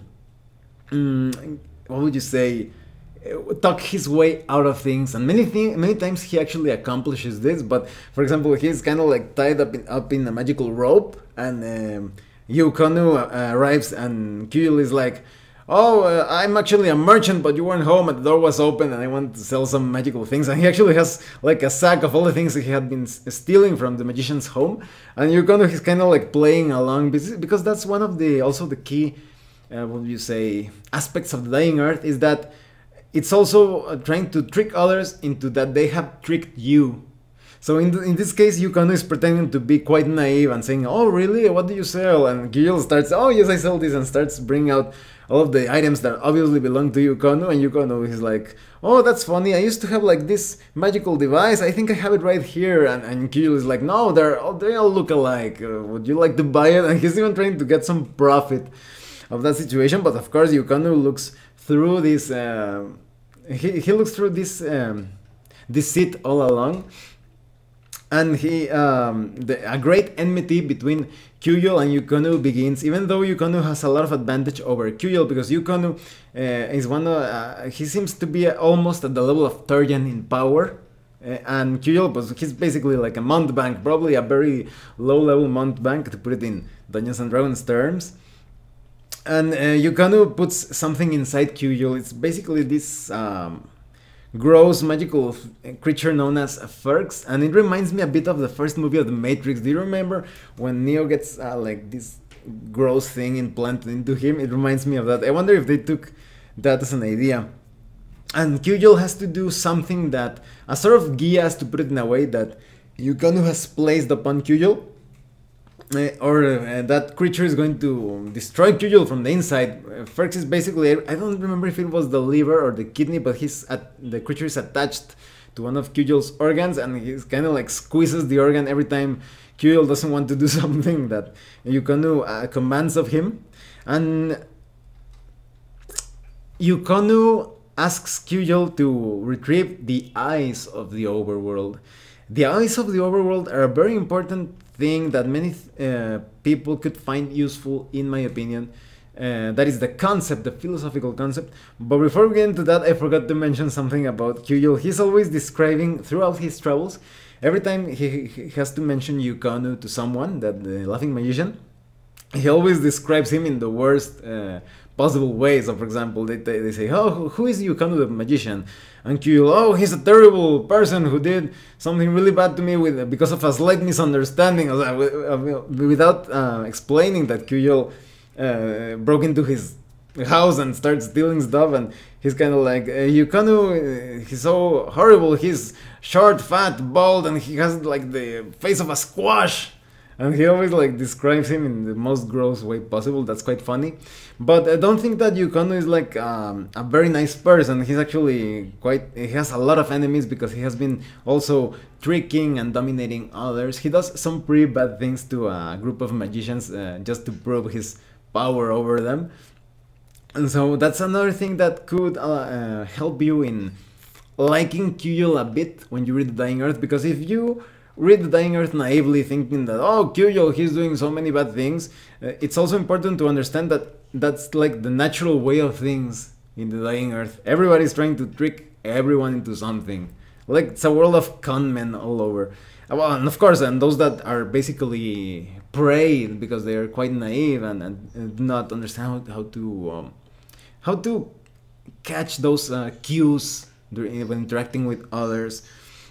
um, what would you say, talk his way out of things. And many thing, many times he actually accomplishes this. But for example, he's kind of like tied up in up in a magical rope, and Um, Yukonu uh, arrives, and Kujel is like, oh, uh, I'm actually a merchant, but you weren't home and the door was open and I wanted to sell some magical things. And he actually has like a sack of all the things that he had been s- stealing from the magician's home. And you're kind of, he's kind of like playing along because because that's one of the, also the key, uh, what would you say, aspects of the Dying Earth is that it's also uh, trying to trick others into that they have tricked you. So in, th- in this case, Yukano is pretending to be quite naive and saying, "Oh, really? What do you sell?" And Gyul starts, "Oh, yes, I sell this," and starts bringing out all of the items that obviously belong to Yukano. And Yukano is like, "Oh, that's funny. I used to have like this magical device. I think I have it right here." And, and Gyul is like, "No, they're all, they all look alike. Uh, would you like to buy it?" And he's even trying to get some profit of that situation. But of course, Yukano looks through this. Uh, he he looks through this um, deceit all along. And he, um, the, a great enmity between Kyuhyul and Yukano begins, even though Yukano has a lot of advantage over Kyuhyul, because Yukano uh, is one of, uh, he seems to be almost at the level of Turjan in power, uh, and Kyuhyul, was, he's basically like a mountebank, probably a very low-level mountebank, to put it in Dungeons and Dragons terms. And uh, Yukano puts something inside Kyuhyul. It's basically this Um, gross magical creature known as Ferx, and it reminds me a bit of the first movie of the Matrix. Do you remember when Neo gets uh, like this gross thing implanted into him? It reminds me of that. I wonder if they took that as an idea. And Kyuhyul has to do something that, a sort of gias, to put it in a way, that Yukano has placed upon Kyuhyul. Uh, or uh, that creature is going to destroy Kyuhyul from the inside. Uh, Ferx is basically, I don't remember if it was the liver or the kidney, but he's at, the creature is attached to one of Kyuhyul's organs, and he's kind of like squeezes the organ every time Kyuhyul doesn't want to do something that Yukano uh, commands of him. And Yukano asks Kyuhyul to retrieve the eyes of the overworld. The eyes of the overworld are a very important thing that many uh, people could find useful, in my opinion. Uh, that is the concept, the philosophical concept. But before we get into that, I forgot to mention something about Kyuhyul. He's always describing, throughout his travels, every time he, he has to mention Yukano to someone, that the laughing magician, he always describes him in the worst uh, possible ways. So, for example, they, they, they say, "Oh, who is Yukano the magician?" And Kyuhyul, "Oh, he's a terrible person who did something really bad to me with because of a slight misunderstanding." Without uh, explaining that Kyuhyul uh, broke into his house and started stealing stuff, and he's kind of like, uh, Yukano, uh, he's so horrible. He's short, fat, bald, and he has like the face of a squash. And he always like describes him in the most gross way possible. That's quite funny. But I don't think that Yukano is like um, a very nice person. He's actually quite, he has a lot of enemies because he has been also tricking and dominating others. He does some pretty bad things to a group of magicians uh, just to prove his power over them. And so that's another thing that could uh, uh, help you in liking Kyuhyul a bit when you read The Dying Earth, because if you read The Dying Earth naively, thinking that, oh, Kyuhyul, he's doing so many bad things, uh, it's also important to understand that that's like the natural way of things in The Dying Earth. Everybody's trying to trick everyone into something. Like, it's a world of con men all over. Well, and of course, and those that are basically prey because they are quite naive and, and, and do not understand how, how to um, how to catch those uh, cues during, when interacting with others.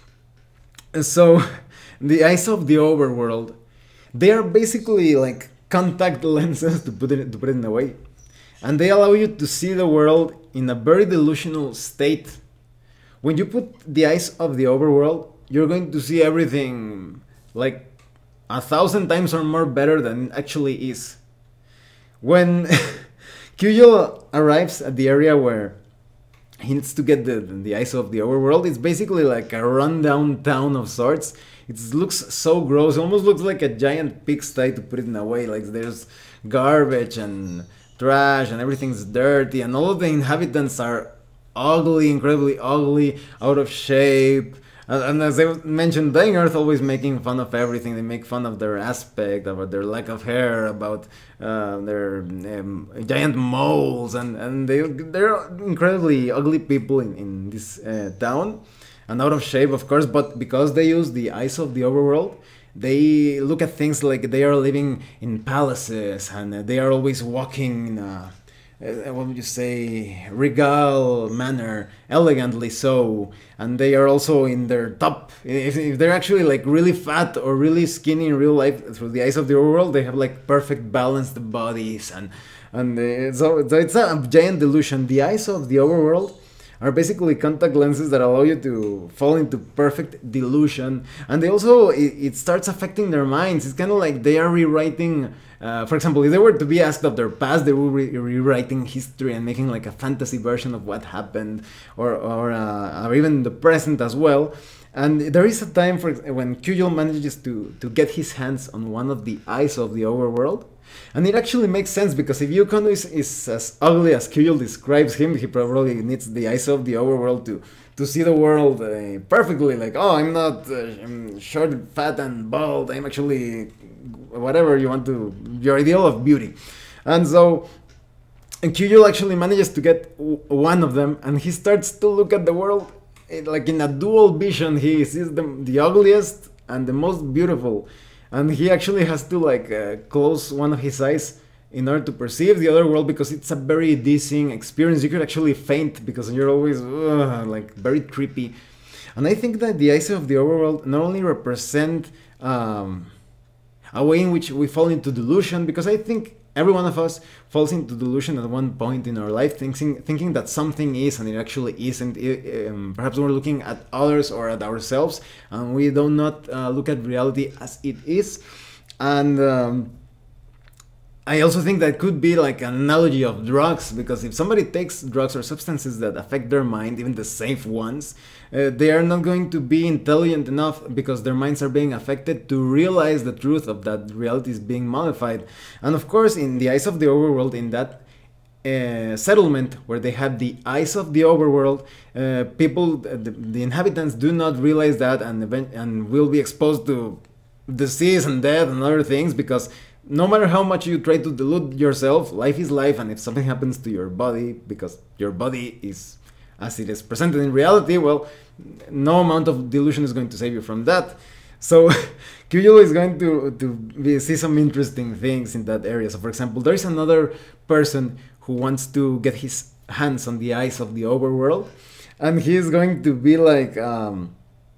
So, the eyes of the overworld, they are basically like contact lenses, to put it to put it in a way, and they allow you to see the world in a very delusional state. When you put the eyes of the overworld, you're going to see everything like a thousand times or more better than it actually is. When Kyuhyul arrives at the area where he needs to get the, the eyes of the overworld, it's basically like a rundown town of sorts. It looks so gross. It almost looks like a giant pigsty, to put it in a way. Like there's garbage and trash and everything's dirty, and all of the inhabitants are ugly, incredibly ugly, out of shape. And, and as I mentioned, Dying Earth always making fun of everything. They make fun of their aspect, about their lack of hair, about uh, their um, giant moles, and, and they, they're incredibly ugly people in, in this uh, town. And out of shape, of course, but because they use the eyes of the overworld, they look at things like they are living in palaces, and they are always walking in a uh, what would you say, regal manner, elegantly so, and they are also in their top. If, if they're actually like really fat or really skinny in real life, through the eyes of the overworld, they have like perfect balanced bodies, and and uh, so, so it's a giant delusion. The eyes of the overworld are basically contact lenses that allow you to fall into perfect delusion, and they also it, it starts affecting their minds. It's kind of like they are rewriting, uh, for example, if they were to be asked of their past, they will be rewriting history and making like a fantasy version of what happened, or or, uh, or even the present as well. And there is a time for when Kyujul manages to to get his hands on one of the eyes of the overworld. And it actually makes sense, because if Yukon is, is as ugly as Kyujul describes him, he probably needs the eyes of the overworld to, to see the world uh, perfectly. Like, oh, I'm not uh, I'm short, fat, and bald. I'm actually whatever you want to, your ideal of beauty. And so, and Kyujul actually manages to get w- one of them, and he starts to look at the world eh, like in a dual vision. He sees the, the ugliest and the most beautiful. And he actually has to like uh, close one of his eyes in order to perceive the other world, because it's a very dizzying experience. You could actually faint because you're always uh, like very creepy. And I think that the eyes of the overworld not only represent um, a way in which we fall into delusion, because I think every one of us falls into delusion at one point in our life, thinking thinking that something is and it actually isn't. It, um, perhaps we're looking at others or at ourselves, and we do not uh, look at reality as it is. And um, I also think that could be like an analogy of drugs, because if somebody takes drugs or substances that affect their mind, even the safe ones, uh, they are not going to be intelligent enough, because their minds are being affected, to realize the truth of that reality is being modified. And of course, in the eyes of the overworld, in that uh, settlement where they have the eyes of the overworld, uh, people, the, the inhabitants do not realize that, and event- and will be exposed to disease and death and other things, because no matter how much you try to delude yourself, life is life, and if something happens to your body, because your body is as it is presented in reality, well, no amount of delusion is going to save you from that. So Kyujul is going to, to be, see some interesting things in that area. So for example, there is another person who wants to get his hands on the eyes of the overworld, and he is going to be like, um,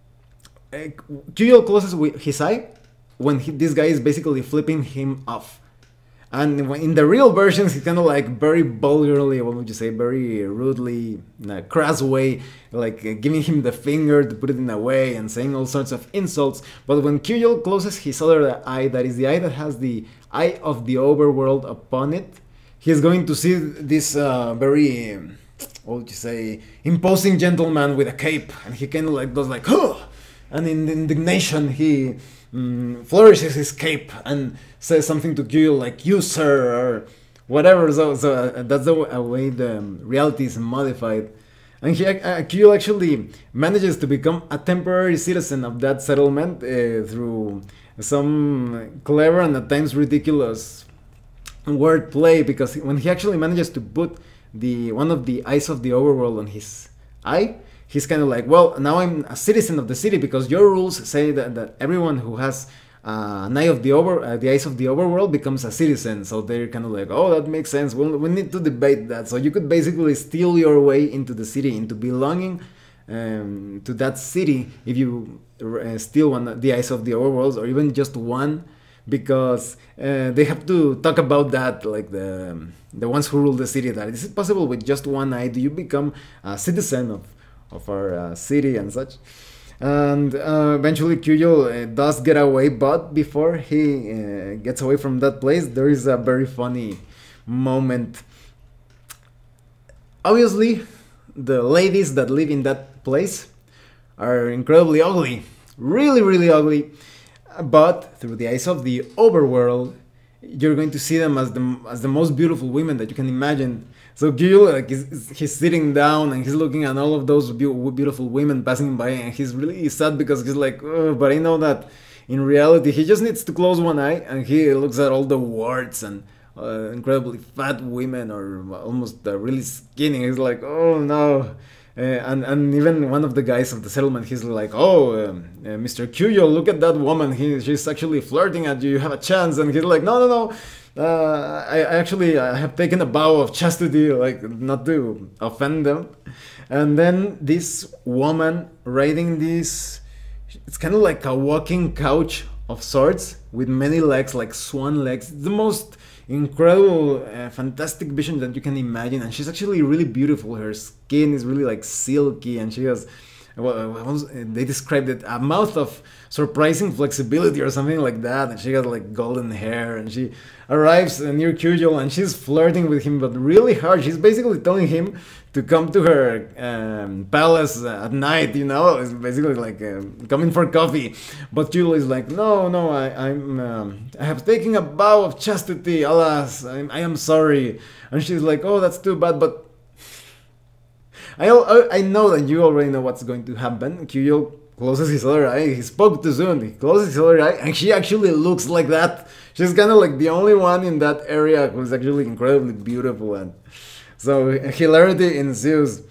Kyujul closes with his eye when he, this guy is basically flipping him off. And when, in the real versions, he's kind of like very vulgarly, what would you say, very rudely, in a crass way, like uh, giving him the finger to put it in a way and saying all sorts of insults. But when Kyujul closes his other eye, that is the eye that has the eye of the overworld upon it, he's going to see this uh, very, what would you say, imposing gentleman with a cape. And he kind of like goes like, huh! And in indignation, he mm, flourishes his cape and says something to Kyujul like, you sir, or whatever. So, so uh, that's the w- way the um, reality is modified. And he, uh, Kyujul actually manages to become a temporary citizen of that settlement uh, through some clever and at times ridiculous wordplay, because when he actually manages to put the one of the eyes of the overworld on his eye, he's kind of like, well, now I'm a citizen of the city, because your rules say that, that everyone who has uh, an eye of the over, uh, the eyes of the overworld becomes a citizen. So they're kind of like, oh, that makes sense. Well, we need to debate that. So you could basically steal your way into the city, into belonging um, to that city, if you uh, steal one the eyes of the overworlds, or even just one, because uh, they have to talk about that, like the the ones who rule the city. That is it possible with just one eye? Do you become a citizen of of our uh, city and such? And uh, eventually Kyujul uh, does get away, but before he uh, gets away from that place, there is a very funny moment. Obviously, the ladies that live in that place are incredibly ugly, really, really ugly. But through the eyes of the overworld, you're going to see them as the as the most beautiful women that you can imagine. So Kyujul, like, he's, he's sitting down and he's looking at all of those be- beautiful women passing by, and he's really sad because he's like, oh, but I know that in reality he just needs to close one eye, and he looks at all the warts and uh, incredibly fat women, or almost uh, really skinny. He's like, oh no. Uh, and and even one of the guys of the settlement, he's like, "Oh, um, uh, Mister Kyuyo, look at that woman. He, she's actually flirting at you. You have a chance." And he's like, "No, no, no. Uh, I, I actually I have taken a vow of chastity, like not to offend them." And then this woman riding this, it's kind of like a walking couch of sorts with many legs, like swan legs. It's the most incredible, uh, fantastic vision that you can imagine. And she's actually really beautiful. Her skin is really like silky, and she has, well, they described it, a mouth of surprising flexibility or something like that. And she has like golden hair, and she arrives near Kyujo and she's flirting with him, but really hard. She's basically telling him to come to her um, palace at night, you know. It's basically like uh, coming for coffee. But Kyujo is like, no, no, I, I'm, um, I have taken a vow of chastity. Alas, I, I am sorry. And she's like, oh, that's too bad, but I, I know that you already know what's going to happen. Kyujo closes his other eye. He spoke too soon. He closes his other eye, and she actually looks like that. She's kind of like the only one in that area who's actually incredibly beautiful, and so hilarity ensues.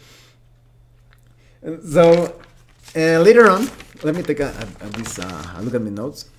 So uh, later on, let me take a, a, a, this, uh, a look at my notes.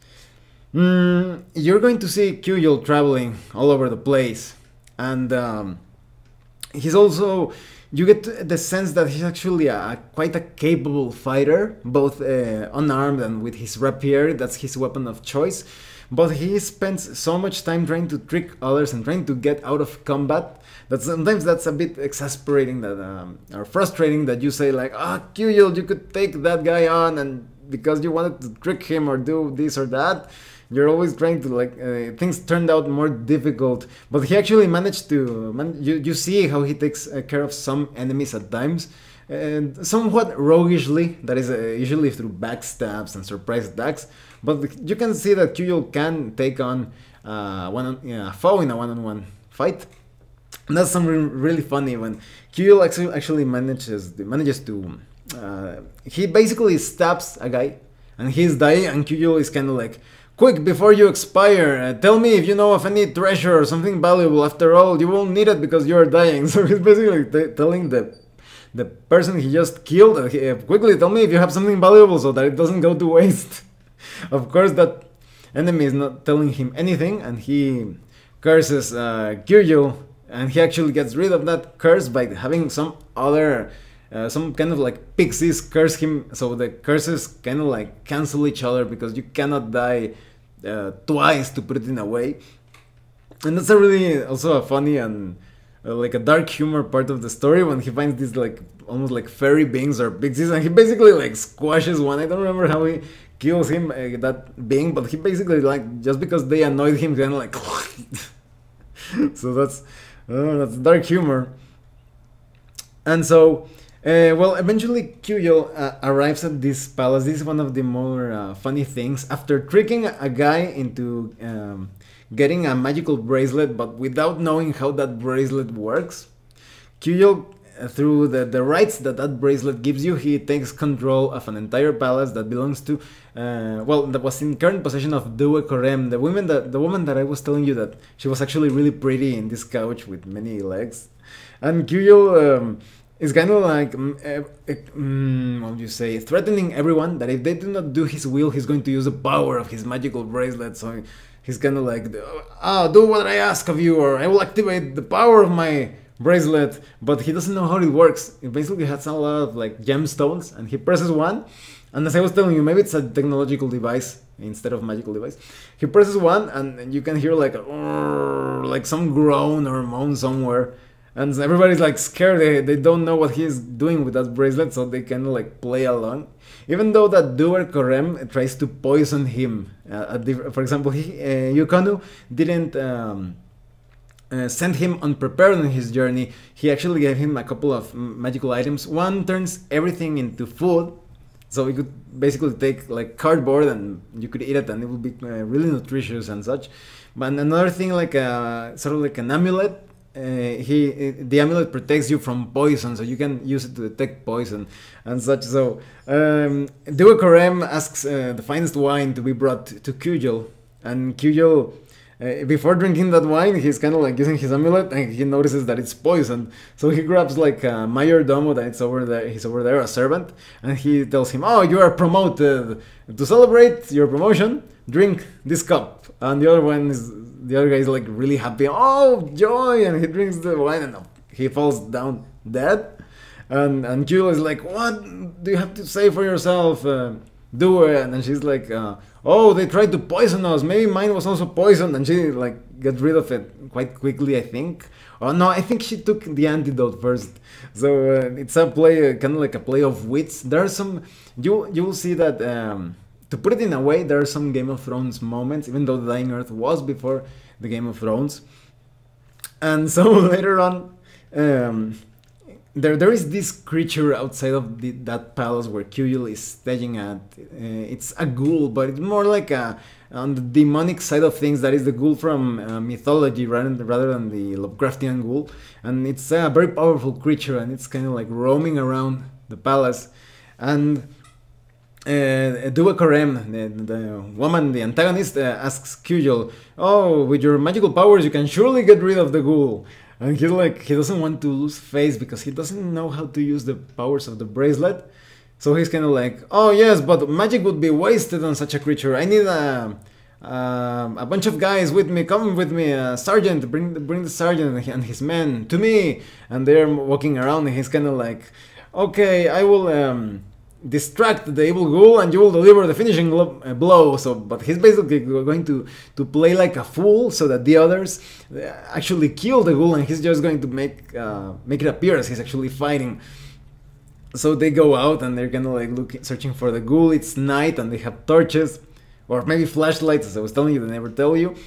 Mm, you're going to see Kyujo traveling all over the place, and um, he's also, you get the sense that he's actually a, quite a capable fighter, both uh, unarmed and with his rapier. That's his weapon of choice. But he spends so much time trying to trick others and trying to get out of combat that sometimes that's a bit exasperating, that um, or frustrating, that you say like, ah, oh, Kyujo, you could take that guy on, and because you wanted to trick him or do this or that, you're always trying to like, uh, things turned out more difficult. But he actually managed to, man, you, you see how he takes uh, care of some enemies at times, and somewhat roguishly, that is uh, usually through backstabs and surprise attacks. But you can see that Kyujo can take on uh, one on, yeah, a foe in a one-on-one fight. And that's something really funny when Kyujo actually, actually manages, manages to, uh, he basically stabs a guy and he's dying, and Kyujo is kind of like, quick, before you expire, uh, tell me if you know of any treasure or something valuable. After all, you won't need it because you're dying. So he's basically t telling the the person he just killed, uh, he, uh, quickly tell me if you have something valuable so that it doesn't go to waste. Of course, that enemy is not telling him anything, and he curses uh, Kyujo, and he actually gets rid of that curse by having some other, uh, some kind of like pixies curse him, so the curses kind of like cancel each other because you cannot die uh, twice, to put it in a way. And that's a really also a funny and uh, like a dark humor part of the story when he finds these like almost like fairy beings or pixies, and he basically like squashes one. I don't remember how he kills him, uh, that being, but he basically like, just because they annoyed him, kind of like so that's uh, that's dark humor. And so uh, well, eventually Kyujo uh, arrives at this palace. This is one of the more uh, funny things. After tricking a guy into um, getting a magical bracelet, but without knowing how that bracelet works, Kyujo, uh, through the, the rights that that bracelet gives you, he takes control of an entire palace that belongs to, uh, well, that was in current possession of Due Korem, the woman that the woman that I was telling you that she was actually really pretty in this couch with many legs. And Kyujo um, is kind of like, um, uh, um, what do you say, threatening everyone that if they do not do his will, he's going to use the power of his magical bracelet. So he's kind of like, ah, oh, do what I ask of you, or I will activate the power of my bracelet. But he doesn't know how it works. It basically has a lot of like gemstones, and he presses one, and as I was telling you, maybe it's a technological device instead of magical device. He presses one, and you can hear like a, like some groan or moan somewhere, and everybody's like scared. They, they don't know what he's doing with that bracelet, so they kind of like play along. Even though that Due Korem tries to poison him. Uh, for example, he, uh, Yukonu didn't um, uh, send him unprepared on his journey. He actually gave him a couple of magical items. One turns everything into food, so you could basically take like cardboard and you could eat it, and it would be uh, really nutritious and such. But another thing, like a, sort of like an amulet. Uh, he the amulet protects you from poison, so you can use it to detect poison and such. So um, Due Korem asks uh, the finest wine to be brought to Kyujo, and Kyujo uh, before drinking that wine, he's kind of like using his amulet, and he notices that it's poisoned. So he grabs like a mayordomo that it's over there. He's over there, a servant, and he tells him, "Oh, you are promoted. To celebrate your promotion, drink this cup." And the other one is the other guy is like really happy. "Oh, joy!" And he drinks the wine, and he falls down dead. And and Jill is like, "What do you have to say for yourself? Uh, do it." And then she's like, uh, "Oh, they tried to poison us. Maybe mine was also poisoned." And she like gets rid of it quite quickly, I think. Oh no, I think she took the antidote first. So uh, it's a play, uh, kind of like a play of wits. There are some you you will see that. Um, to put it in a way, there are some Game of Thrones moments, even though the Dying Earth was before the Game of Thrones. And so later on. Um, There, there is this creature outside of the, that palace where Kujul is staging at. Uh, it's a ghoul, but it's more like a on the demonic side of things. That is the ghoul from uh, mythology rather than, rather than the Lovecraftian ghoul, and it's a very powerful creature, and it's kind of like roaming around the palace. And uh, Dua Korem, the, the woman, the antagonist, uh, asks Kujul, "Oh, with your magical powers, you can surely get rid of the ghoul." And he's like, he doesn't want to lose face because he doesn't know how to use the powers of the bracelet. So he's kind of like, "Oh yes, but magic would be wasted on such a creature. I need a, a, a bunch of guys with me. Come with me, a sergeant. Bring the, bring the sergeant and his men to me." And they're walking around, and he's kind of like, "Okay, I will um, distract the evil ghoul, and you will deliver the finishing blow." So, but he's basically going to to play like a fool, so that the others actually kill the ghoul, and he's just going to make uh, make it appear as he's actually fighting. So they go out, and they're kind of like looking, searching for the ghoul. It's night, and they have torches, or maybe flashlights, as I was telling you. They never tell you.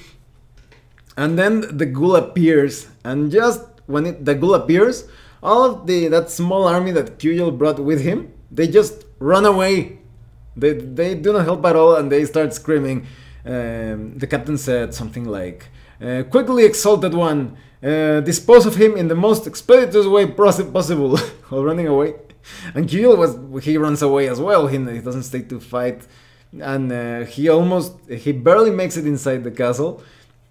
And then the ghoul appears, and just when it, the ghoul appears, all of the that small army that Kujul brought with him, they just run away. They, they do not help at all, and they start screaming. Um, the captain said something like, uh, "Quickly, exalted one, uh, dispose of him in the most expeditious way possible," while running away. And Kujul was he runs away as well. He, he doesn't stay to fight, and uh, he almost he barely makes it inside the castle.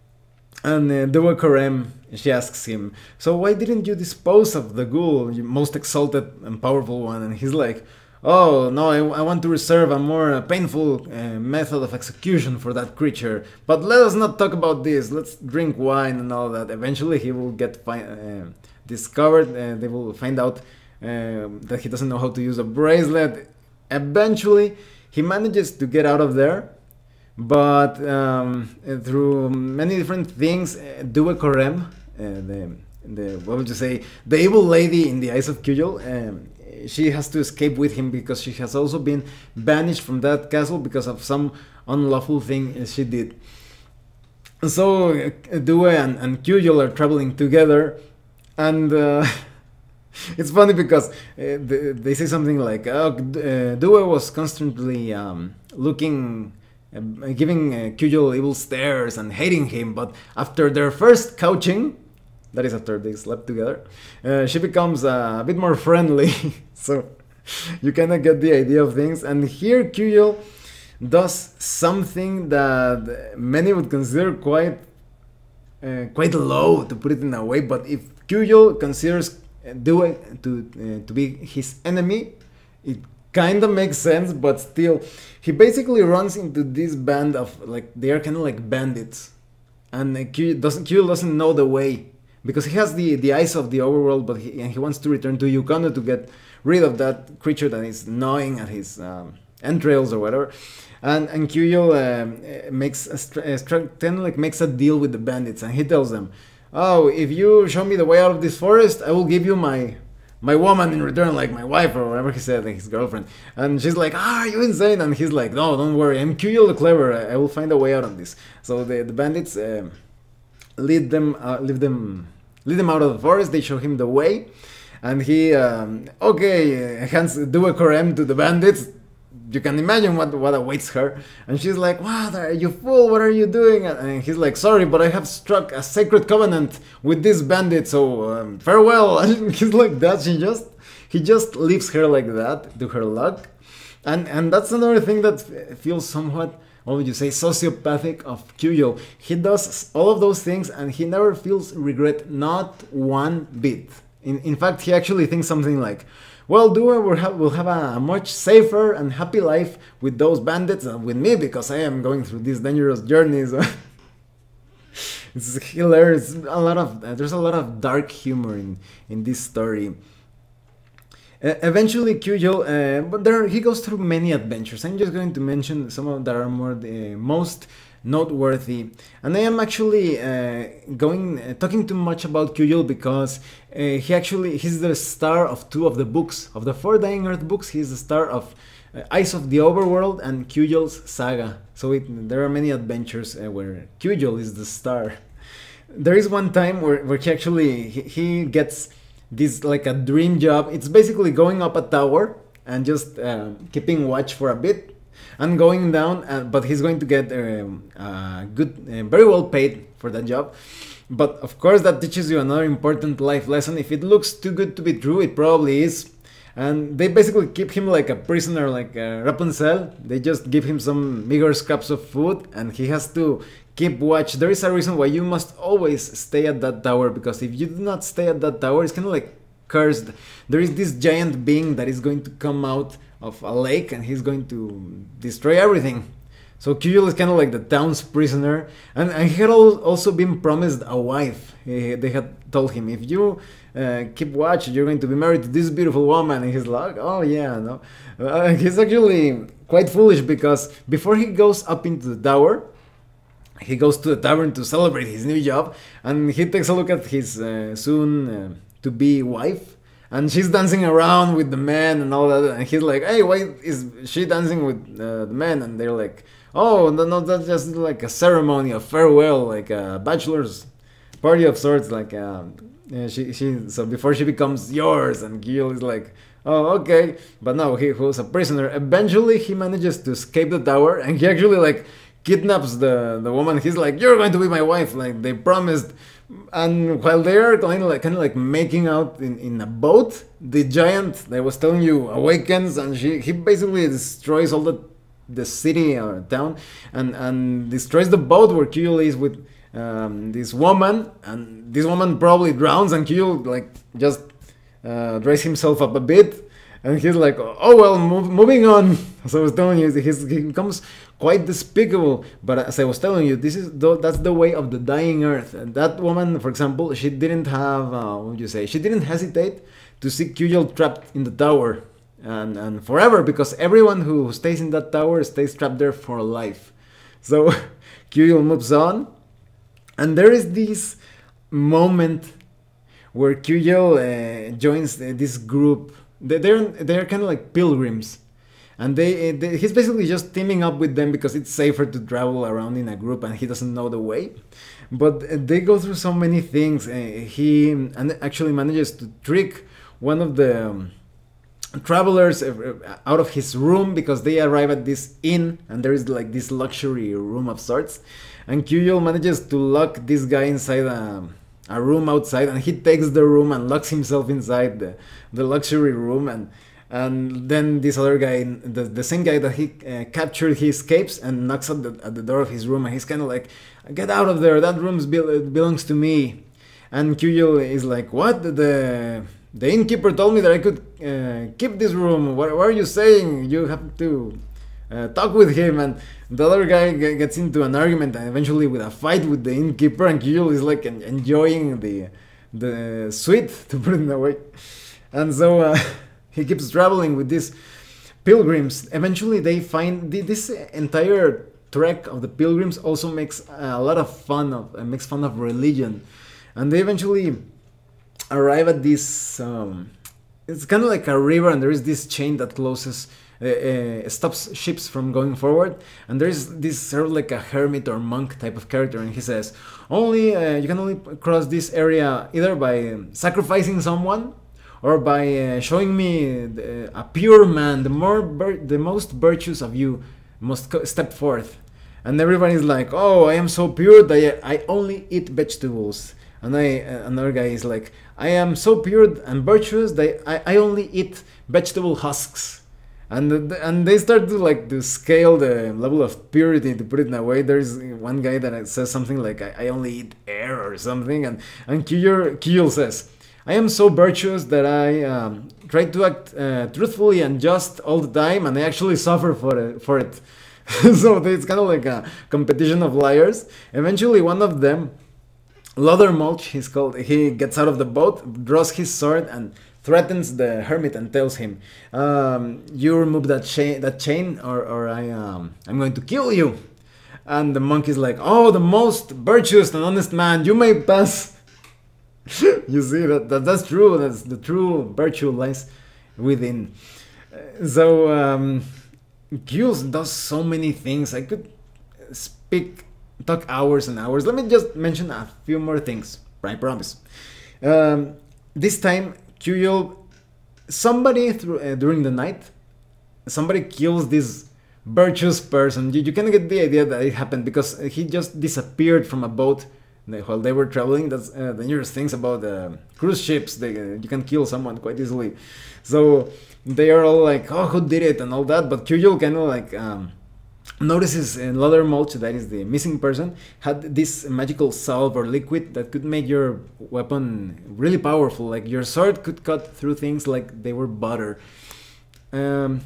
And uh, Dua Korem, she asks him, "So why didn't you dispose of the ghoul, you most exalted and powerful one?" And he's like, "Oh no, I, I want to reserve a more uh, painful uh, method of execution for that creature. But let us not talk about this. Let's drink wine and all that." Eventually, he will get fi- uh, discovered. Uh, they will find out uh, that he doesn't know how to use a bracelet. Eventually, he manages to get out of there. But um, through many different things, uh, Dua Korem, uh, the, the what would you say, the evil lady in the eyes of Kujul, um, she has to escape with him because she has also been banished from that castle because of some unlawful thing she did. So uh, Dua and, and Kujul are traveling together, and uh, it's funny because uh, they, they say something like, "Oh, uh, Dua was constantly um, looking." Uh, giving uh, Kujul evil stares and hating him, but after their first couching, that is after they slept together, uh, she becomes uh, a bit more friendly. So you kind of get the idea of things. And here Kujul does something that many would consider quite uh, quite low, to put it in a way. But if Kujul considers Dua to uh, to be his enemy, it kind of makes sense. But still, he basically runs into this band of, like, they are kind of like bandits, and uh, Q doesn't Q doesn't know the way because he has the the eyes of the overworld, but he and he wants to return to Yukon to get rid of that creature that is gnawing at his um, entrails or whatever. And and Kujul um, makes a, a kind of like makes a deal with the bandits, and he tells them, "Oh, if you show me the way out of this forest, I will give you my." my woman in return, like my wife or whatever he said, like his girlfriend." And she's like, "Ah, are you insane?" And he's like, "No, don't worry, I'm Kujul the clever. I, I will find a way out of this." So the the bandits uh, lead them, uh, lead them, lead them out of the forest. They show him the way, and he um, okay uh, hands Dua Korem to the bandits. You can imagine what what awaits her, and she's like, "What are you, fool? What are you doing?" And he's like, "Sorry, but I have struck a sacred covenant with this bandit, so um, farewell." And he's like that. She just he just leaves her like that to her luck. And and that's another thing that f- feels somewhat, what would you say, sociopathic of Kyujo. He does all of those things and he never feels regret, not one bit. In in fact, he actually thinks something like, well, Dua will have, will have a much safer and happy life with those bandits than with me because I am going through these dangerous journeys. It's hilarious. A lot of uh, there's a lot of dark humor in in this story. Uh, eventually, Kyujo, uh, but there he goes through many adventures. I'm just going to mention some of that are more the most noteworthy. And I am actually uh, going uh, talking too much about Kyujo because uh, he actually he's the star of two of the books of the four Dying Earth books. He's the star of uh, Eyes of the Overworld and Kyujo's Saga. So it, there are many adventures uh, where Kyujo is the star. There is one time where, where he actually he, he gets this like a dream job. It's basically going up a tower and just uh, keeping watch for a bit and going down. Uh, but he's going to get um, uh, good, uh, very well paid for that job. But of course, that teaches you another important life lesson. If it looks too good to be true, it probably is. And they basically keep him like a prisoner, like uh, Rapunzel. They just give him some meager scraps of food, and he has to keep watch. There is a reason why you must always stay at that tower, because if you do not stay at that tower, it's kind of like cursed. There is this giant being that is going to come out of a lake, and he's going to destroy everything. So Kyujo is kind of like the town's prisoner, and, and he had al- also been promised a wife. He, they had told him, if you uh, keep watch, you're going to be married to this beautiful woman. And he's like, oh yeah, no. Uh, he's actually quite foolish, because before he goes up into the tower, he goes to the tavern to celebrate his new job, and he takes a look at his uh, soon uh, to be wife, and she's dancing around with the man and all that, and he's like, hey, why is she dancing with uh, the man? And they're like, oh, no, no, that's just like a ceremony of farewell, like a bachelor's party of sorts, like um, yeah, she, she, so before she becomes yours. And Gil is like, oh, okay, but no, he was a prisoner. Eventually, he manages to escape the tower, and he actually like kidnaps the the woman. He's like, you're going to be my wife, like they promised. And while they're kind of like kind of like making out in, in a boat, the giant that I was telling you awakens, and she he basically destroys all the the city or town, and and destroys the boat where Kyujo is with um, this woman, and this woman probably drowns, and Kyujo like just uh, dries himself up a bit, and he's like, oh well, move, moving on. As I was telling you, he's, he becomes quite despicable. But as I was telling you, this is the, that's the way of the dying earth. And that woman, for example, she didn't have uh, what would you say? She didn't hesitate to see Kyujo trapped in the tower. And, and forever, because everyone who stays in that tower stays trapped there for life. So Kyujo moves on, and there is this moment where Kyujo uh, joins this group. They're they're kind of like pilgrims, and they, they he's basically just teaming up with them because it's safer to travel around in a group, and he doesn't know the way. But they go through so many things. Uh, he and actually manages to trick one of the Um, travelers out of his room, because they arrive at this inn, and there is like this luxury room of sorts, and Kyujo manages to lock this guy inside a, a room outside, and he takes the room and locks himself inside the, the luxury room, and and then this other guy, the, the same guy that he uh, captured, he escapes and knocks at the, at the door of his room, and he's kind of like, get out of there, that room be- belongs to me. And Kyujo is like, what? The The innkeeper told me that I could uh, keep this room. What, what are you saying? You have to uh, talk with him. And the other guy g- gets into an argument, and eventually with a fight with the innkeeper. And Kyujo is like en- enjoying the the sweet, to put it in a way. And so uh, he keeps traveling with these pilgrims. Eventually, they find the, this entire trek of the pilgrims also makes a lot of fun of uh, makes fun of religion, and they eventually arrive at this um, it's kind of like a river, and there is this chain that closes uh, uh, stops ships from going forward, and there is this sort of like a hermit or monk type of character, and he says only uh, you can only cross this area either by um, sacrificing someone or by uh, showing me the, a pure man, the more bir- the most virtuous of you must co- step forth. And everybody's like, oh, I am so pure that I only eat vegetables. And I, uh, another guy is like, I am so pure and virtuous that I, I only eat vegetable husks. and the, and they start to like to scale the level of purity, to put it in a way. There's one guy that says something like, I, I only eat air or something, and and Kiyul says, I am so virtuous that I um, try to act uh, truthfully and just all the time, and I actually suffer for it. For it. So it's kind of like a competition of liars. Eventually, one of them, Leathermulch, he's called, he gets out of the boat, draws his sword, and threatens the hermit and tells him, um, "You remove that chain, that chain, or, or I, um, I'm going to kill you." And the monkey's like, "Oh, the most virtuous and honest man, you may pass." You see that, that that's true. That's the true virtue lies within. So um, Kiyul does so many things. I could speak, talk hours and hours. Let me just mention a few more things. I promise. Um, this time, Kiyul, somebody through, uh, during the night, somebody kills this virtuous person. You, you can get the idea that it happened because he just disappeared from a boat while they were traveling. That's uh, the dangerous things about uh, cruise ships. They, uh, you can kill someone quite easily. So they are all like, "Oh, who did it?" and all that. But Kiyul kind of like um, notices in Leathermulch, that is the missing person, had this magical salve or liquid that could make your weapon really powerful. Like your sword could cut through things like they were butter. Um,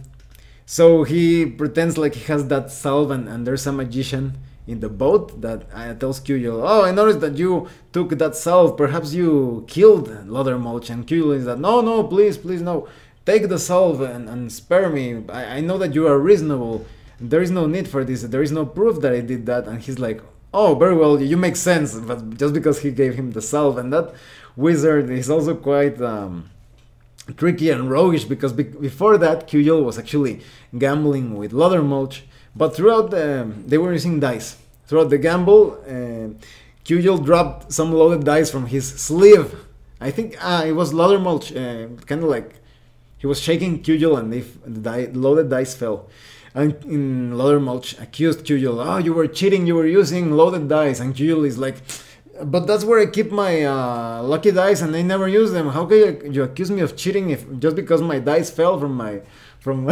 so he pretends like he has that salve, and, and there's a magician in the boat that uh, tells Kiyul, "Oh, I noticed that you took that salve. Perhaps you killed Leathermulch." And Kiyul is that, "No, no, please, please, no. Take the salve and, and spare me. I, I know that you are reasonable. There is no need for this. There is no proof that I did that." And he's like, "Oh, very well, you make sense." But just because he gave him the salve. And that wizard is also quite um, tricky and roguish, because be before that, Kiyul was actually gambling with Leathermulch. But throughout the, they were using dice. Throughout the gamble, uh, Kiyul dropped some loaded dice from his sleeve. I think uh, it was Leathermulch, uh, kind of like he was shaking Kiyul, and they, the die, loaded dice fell. And in Leathermulch accused Kiyul, "Oh, you were cheating, you were using loaded dice." And Kiyul is like, "But that's where I keep my uh, lucky dice, and I never use them. How can you, you accuse me of cheating if just because my dice fell from my from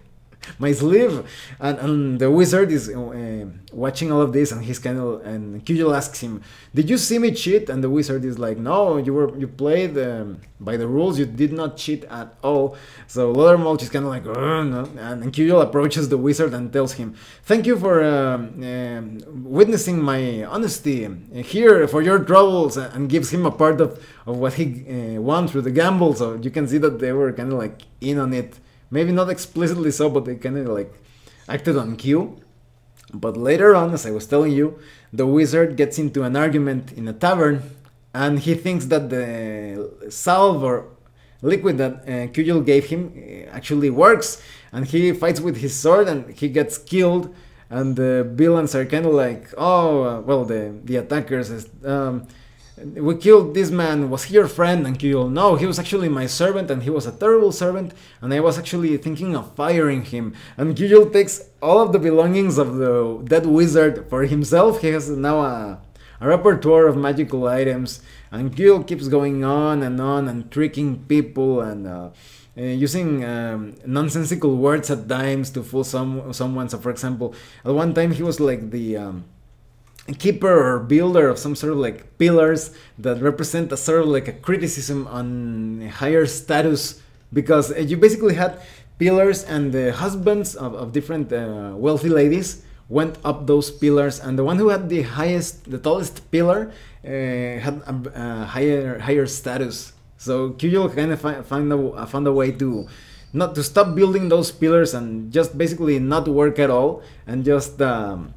my sleeve?" And, and the wizard is uh, watching all of this, and he's kind of, and Kiyul asks him, "Did you see me cheat?" And the wizard is like, "No, you were you played um, by the rules. You did not cheat at all." So Leathermulch is kind of like, no. and, and Kiyul approaches the wizard and tells him, "Thank you for um, um witnessing my honesty here for your troubles," and gives him a part of, of what he uh, won through the gamble. So you can see that they were kind of like in on it. Maybe not explicitly so, but they kind of like acted on cue. But later on, as I was telling you, the wizard gets into an argument in a tavern, and he thinks that the salve or liquid that uh, Kiyul gave him actually works, and he fights with his sword, and he gets killed. And the villains are kind of like, "Oh, uh, well, the the attackers is, um, we killed this man. Was he your friend?" And Kiyul, "No, he was actually my servant, and he was a terrible servant, and I was actually thinking of firing him." And Kiyul takes all of the belongings of the dead wizard for himself. He has now a, a repertoire of magical items, and Kiyul keeps going on and on and tricking people and uh, uh, using um, nonsensical words at times to fool some someone. So, for example, at one time he was like the um, keeper or builder of some sort of like pillars that represent a sort of like a criticism on higher status, because uh, you basically had pillars, and the husbands of, of different uh, wealthy ladies went up those pillars, and the one who had the highest, the tallest pillar uh, had a, a higher higher status. So Kiyul kind of fi found a, found a way to not to stop building those pillars and just basically not work at all, and just um,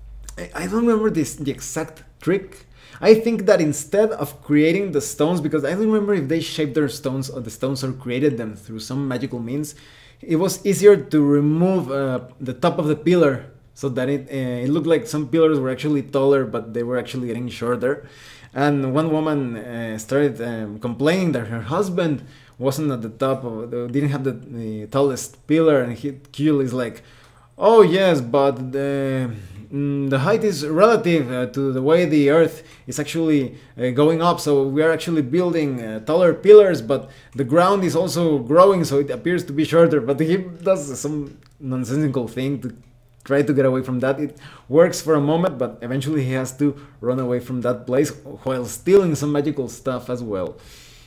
I don't remember this the exact trick. I think that instead of creating the stones, because I don't remember if they shaped their stones or the stones or created them through some magical means, it was easier to remove uh, the top of the pillar, so that it, uh, it looked like some pillars were actually taller, but they were actually getting shorter. And one woman uh, started um, complaining that her husband wasn't at the top of, the, didn't have the, the tallest pillar, and he, Kiyul is like, "Oh yes, but the, mm, the height is relative uh, to the way the Earth is actually uh, going up. So we are actually building uh, taller pillars, but the ground is also growing, so it appears to be shorter. But he does some nonsensical thing to try to get away from that. It works for a moment, but eventually he has to run away from that place while stealing some magical stuff as well.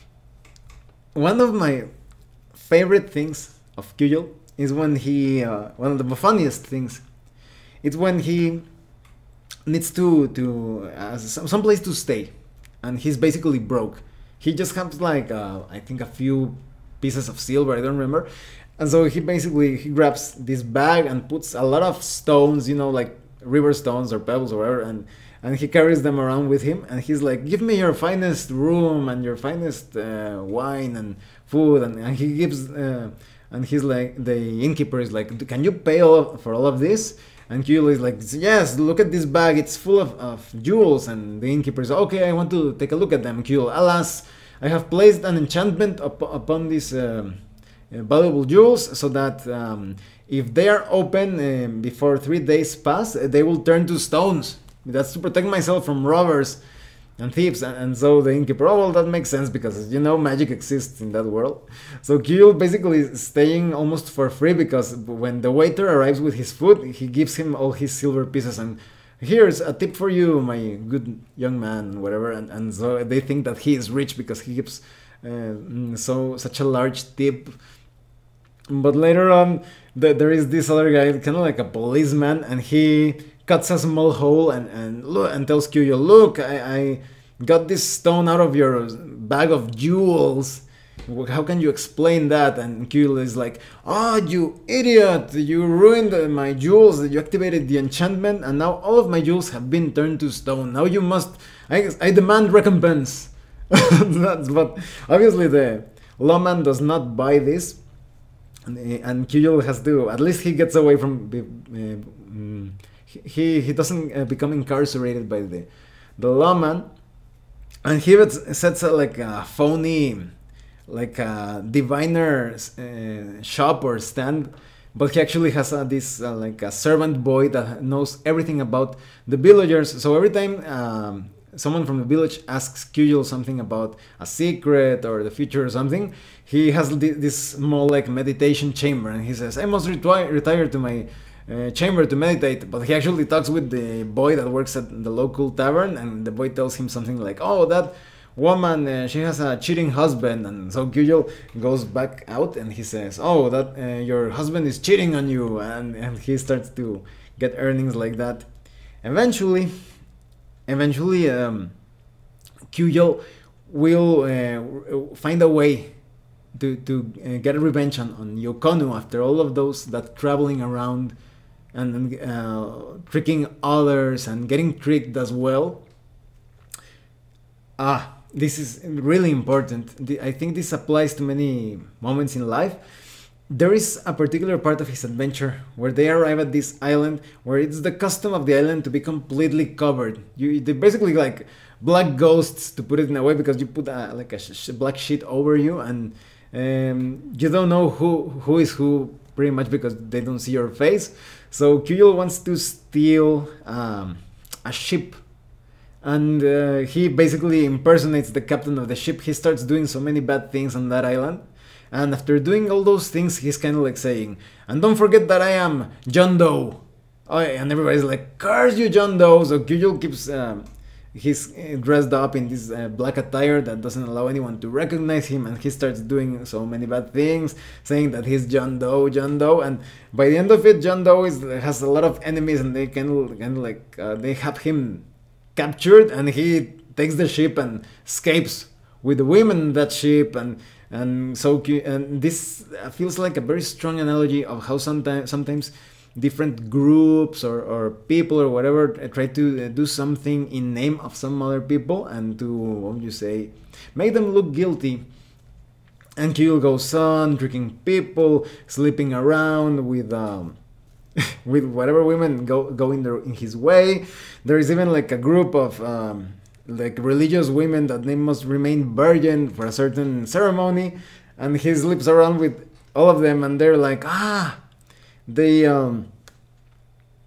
One of my favorite things of Kyujel is when he, uh, one of the funniest things, it's when he needs to, to uh, some, some place to stay, and he's basically broke. He just has like, uh, I think a few pieces of silver, I don't remember. And so he basically, he grabs this bag and puts a lot of stones, you know, like river stones or pebbles or whatever, and, and he carries them around with him, and he's like, give me your finest room and your finest uh, wine and food, and, and he gives, uh, and he's like, the innkeeper is like, can you pay all for all of this? And Kyujel is like, yes, look at this bag, it's full of, of jewels. And the innkeeper is, okay, I want to take a look at them. Kyujel, alas, I have placed an enchantment up, upon these um, uh, valuable jewels, so that um, if they are open um, before three days pass, uh, they will turn to stones. That's to protect myself from robbers and thieves. And, and so the innkeeper, oh, well, that makes sense, because, you know, magic exists in that world. So Kyujel basically is staying almost for free, because when the waiter arrives with his food, he gives him all his silver pieces, and here's a tip for you, my good young man, whatever. And, and so they think that he is rich because he gives uh, so such a large tip. But later on, the, there is this other guy, kind of like a policeman, and he cuts a small hole and and look, and tells Kyujel, look, I, I got this stone out of your bag of jewels. How can you explain that? And Kyujel is like, oh, you idiot, you ruined my jewels, you activated the enchantment, and now all of my jewels have been turned to stone. Now you must, I, I demand recompense. That's, but obviously the lawman does not buy this, and, and Kyujel has to, at least he gets away from, uh, he, he doesn't uh, become incarcerated by the, the lawman, and he sets a, like a phony, like a diviner uh, shop or stand, but he actually has uh, this uh, like a servant boy that knows everything about the villagers. So every time um, someone from the village asks Kyujel something about a secret or the future or something, he has this small like meditation chamber, and he says, I must retire retire to my uh, chamber to meditate. But he actually talks with the boy that works at the local tavern, and the boy tells him something like, oh, that woman, uh, she has a cheating husband. And so Kyujel goes back out and he says, oh, that uh, your husband is cheating on you, and, and he starts to get earnings like that. Eventually, eventually um, Kyujel will uh, find a way to, to uh, get revenge on, on Yokonu after all of those, that traveling around and uh, tricking others and getting tricked as well. Ah, this is really important. I think this applies to many moments in life. There is a particular part of his adventure where they arrive at this island where it's the custom of the island to be completely covered. You, they basically like black ghosts, to put it in a way, because you put a, like a sh black sheet over you, and um, you don't know who who is who, pretty much, because they don't see your face. So Kyujel wants to steal um, a ship, and uh, he basically impersonates the captain of the ship. He starts doing so many bad things on that island, and after doing all those things, he's kind of like saying, and don't forget that I am John Doe. Oh, and everybody's like, curse you, John Doe. So Kyujel keeps um, he's dressed up in this uh, black attire that doesn't allow anyone to recognize him, and he starts doing so many bad things, saying that he's John Doe, John Doe, and by the end of it, John Doe is, has a lot of enemies, and they kind of, kind of like uh, they have him captured, and he takes the ship and escapes with the women in that ship. And and so and this feels like a very strong analogy of how sometimes sometimes different groups or, or people or whatever try to do something in name of some other people, and to, what would you say, make them look guilty. And Kyujel goes on tricking people, sleeping around with um, with whatever women go go in, their, in his way. There is even like a group of um, like religious women that they must remain virgin for a certain ceremony, and he sleeps around with all of them, and they're like, ah, they um,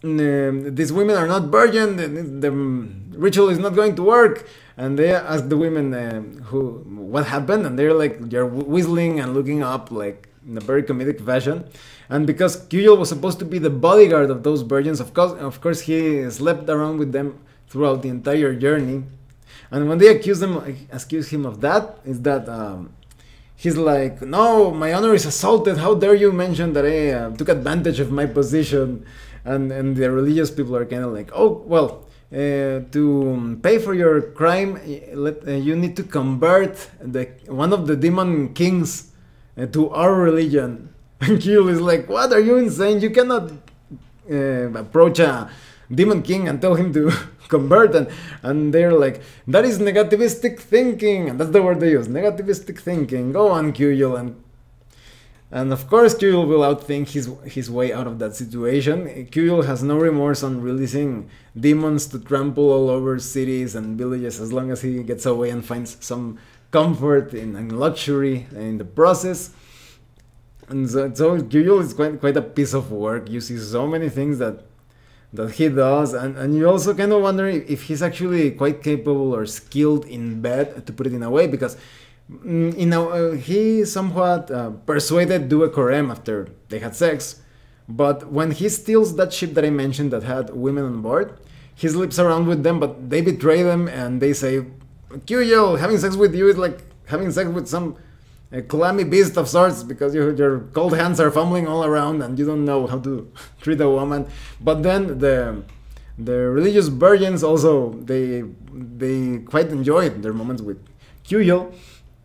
um, these women are not virgin, the, the ritual is not going to work. And they ask the women um, who what happened, and they're like, they're whistling and looking up like in a very comedic fashion. And because Kyujul was supposed to be the bodyguard of those virgins, of course, of course, he slept around with them throughout the entire journey. And when they accuse him, accuse him of that, is that um, he's like, no, my honor is assaulted. How dare you mention that I uh, took advantage of my position? And and the religious people are kind of like, oh well. Uh, to pay for your crime, let, uh, you need to convert the one of the demon kings uh, to our religion. And Kyujul is like, what, are you insane? You cannot uh, approach a demon king and tell him to convert. And, and they're like, that is negativistic thinking. And that's the word they use, negativistic thinking. Go on, Kyujul. And And of course, Kyujul will outthink his his way out of that situation. Kyujul has no remorse on releasing demons to trample all over cities and villages as long as he gets away and finds some comfort in, in luxury in the process. And so, so Kyujul is quite quite a piece of work. You see so many things that that he does, and, and you also kind of wonder if he's actually quite capable or skilled in bed, to put it in a way, because you know, uh, he somewhat uh, persuaded Due Corem after they had sex, but when he steals that ship that I mentioned that had women on board, he sleeps around with them, but they betray them and they say, Kyujul, having sex with you is like having sex with some uh, clammy beast of sorts, because you, your cold hands are fumbling all around and you don't know how to treat a woman. But then the the religious virgins also, they they quite enjoyed their moments with Kyujul.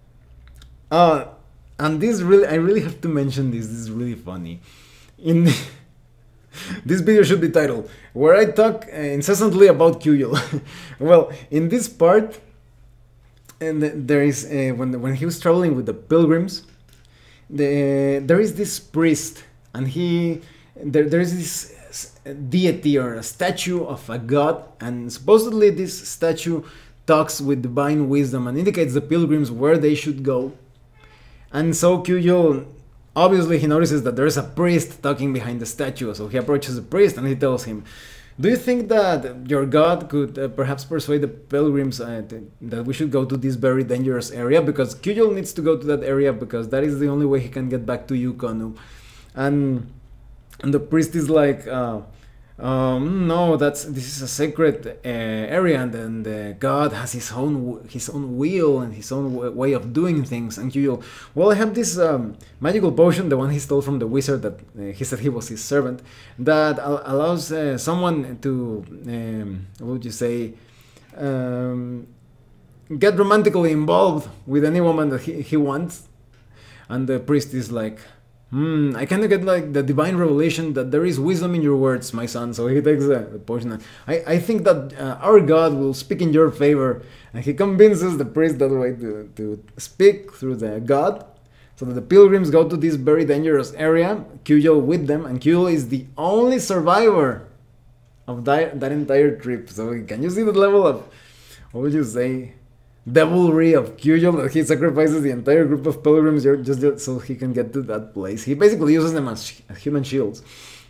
Uh, and this really, I really have to mention this. This is really funny. In this video should be titled "Where I Talk uh, Incessantly About Kyujul." Well, in this part, and there is uh, when when he was traveling with the pilgrims, the there is this priest, and he there there is this deity or a statue of a god, and supposedly this statue talks with divine wisdom and indicates the pilgrims where they should go. And so Kyujul, obviously he notices that there is a priest talking behind the statue, so he approaches the priest and he tells him, do you think that your god could uh, perhaps persuade the pilgrims uh, that we should go to this very dangerous area? Because Kyujul needs to go to that area because that is the only way he can get back to Yukonu. And, and the priest is like, uh, um, no, that's this is a sacred uh, area, and, and uh, God has his own his own will and his own w way of doing things. And Kyujul, well, I have this um, magical potion, the one he stole from the wizard that uh, he said he was his servant, that al allows uh, someone to, um, what would you say, um, get romantically involved with any woman that he, he wants. And the priest is like, Hmm, I kind of get like the divine revelation that there is wisdom in your words, my son. So he takes the, the potion. I, I think that uh, our God will speak in your favor. And he convinces the priest that way to, to speak through the God. So that the pilgrims go to this very dangerous area, Kyujul with them. And Kyujul is the only survivor of that, that entire trip. So can you see the level of, what would you say, devilry of Kyujul, that he sacrifices the entire group of pilgrims just so he can get to that place. He basically uses them as human shields.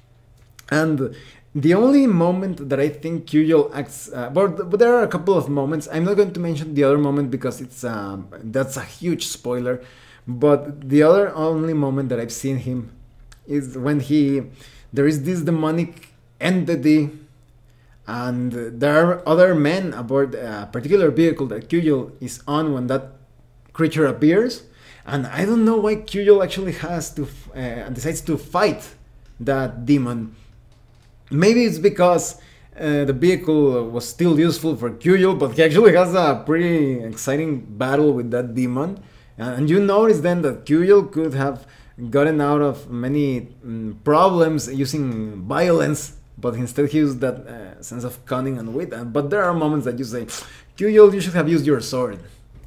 And the only moment that I think Kyujul acts, uh, but, but there are a couple of moments. I'm not going to mention the other moment because it's um, that's a huge spoiler. But the other only moment that I've seen him is when he, there is this demonic entity, and there are other men aboard a particular vehicle that Kyujul is on when that creature appears. And I don't know why Kyujul actually has to uh, decides to fight that demon. Maybe it's because uh, the vehicle was still useful for Kyujul, but he actually has a pretty exciting battle with that demon. And you notice then that Kyujul could have gotten out of many um, problems using violence, but instead he used that uh, sense of cunning and wit. But there are moments that you say, Kyujul, you should have used your sword.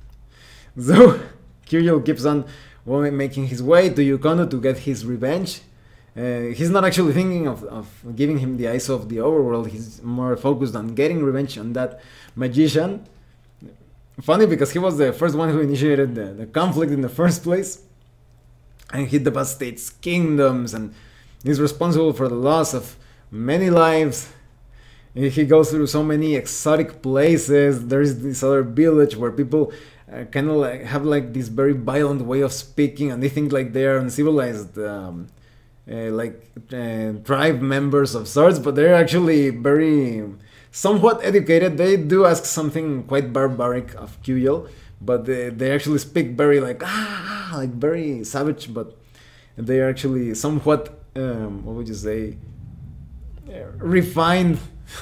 So Kyujul keeps on well, making his way to Yukonu to get his revenge. Uh, he's not actually thinking of, of giving him the eyes of the overworld. He's more focused on getting revenge on that magician. Funny, because he was the first one who initiated the, the conflict in the first place. And he devastates kingdoms and is responsible for the loss of many lives. He goes through so many exotic places. There's this other village where people uh, kind of like have like this very violent way of speaking, and they think like they're uncivilized, um, uh, like uh, tribe members of sorts, but they're actually very somewhat educated. They do ask something quite barbaric of Cuyel, but they, they actually speak very like ah, like very savage, but they are actually somewhat um, what would you say, uh, refined.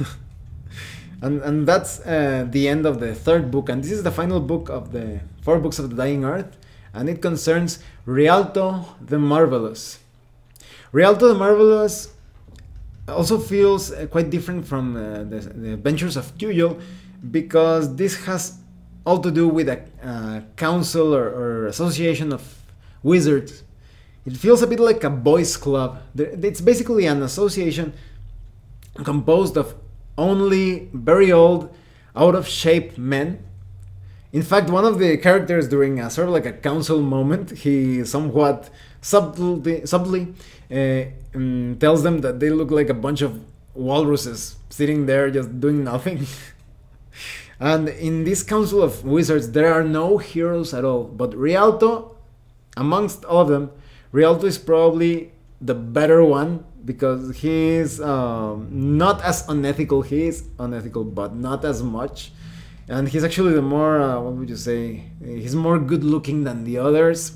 and and that's uh, the end of the third book, and this is the final book of the four books of the Dying Earth, and it concerns Rialto the Marvelous. Rialto the Marvelous also feels uh, quite different from uh, the, the Adventures of Cuyel, because this has all to do with a uh, council or, or association of wizards. It feels a bit like a boys' club. It's basically an association composed of only very old, out of shape men. In fact, one of the characters during a sort of like a council moment, he somewhat subtly, subtly uh, um, tells them that they look like a bunch of walruses sitting there just doing nothing. And in this council of wizards, there are no heroes at all. But Rialto, amongst all of them, Rialto is probably the better one, because he is um, not as unethical. He is unethical, but not as much. And he's actually the more, uh, what would you say, he's more good looking than the others.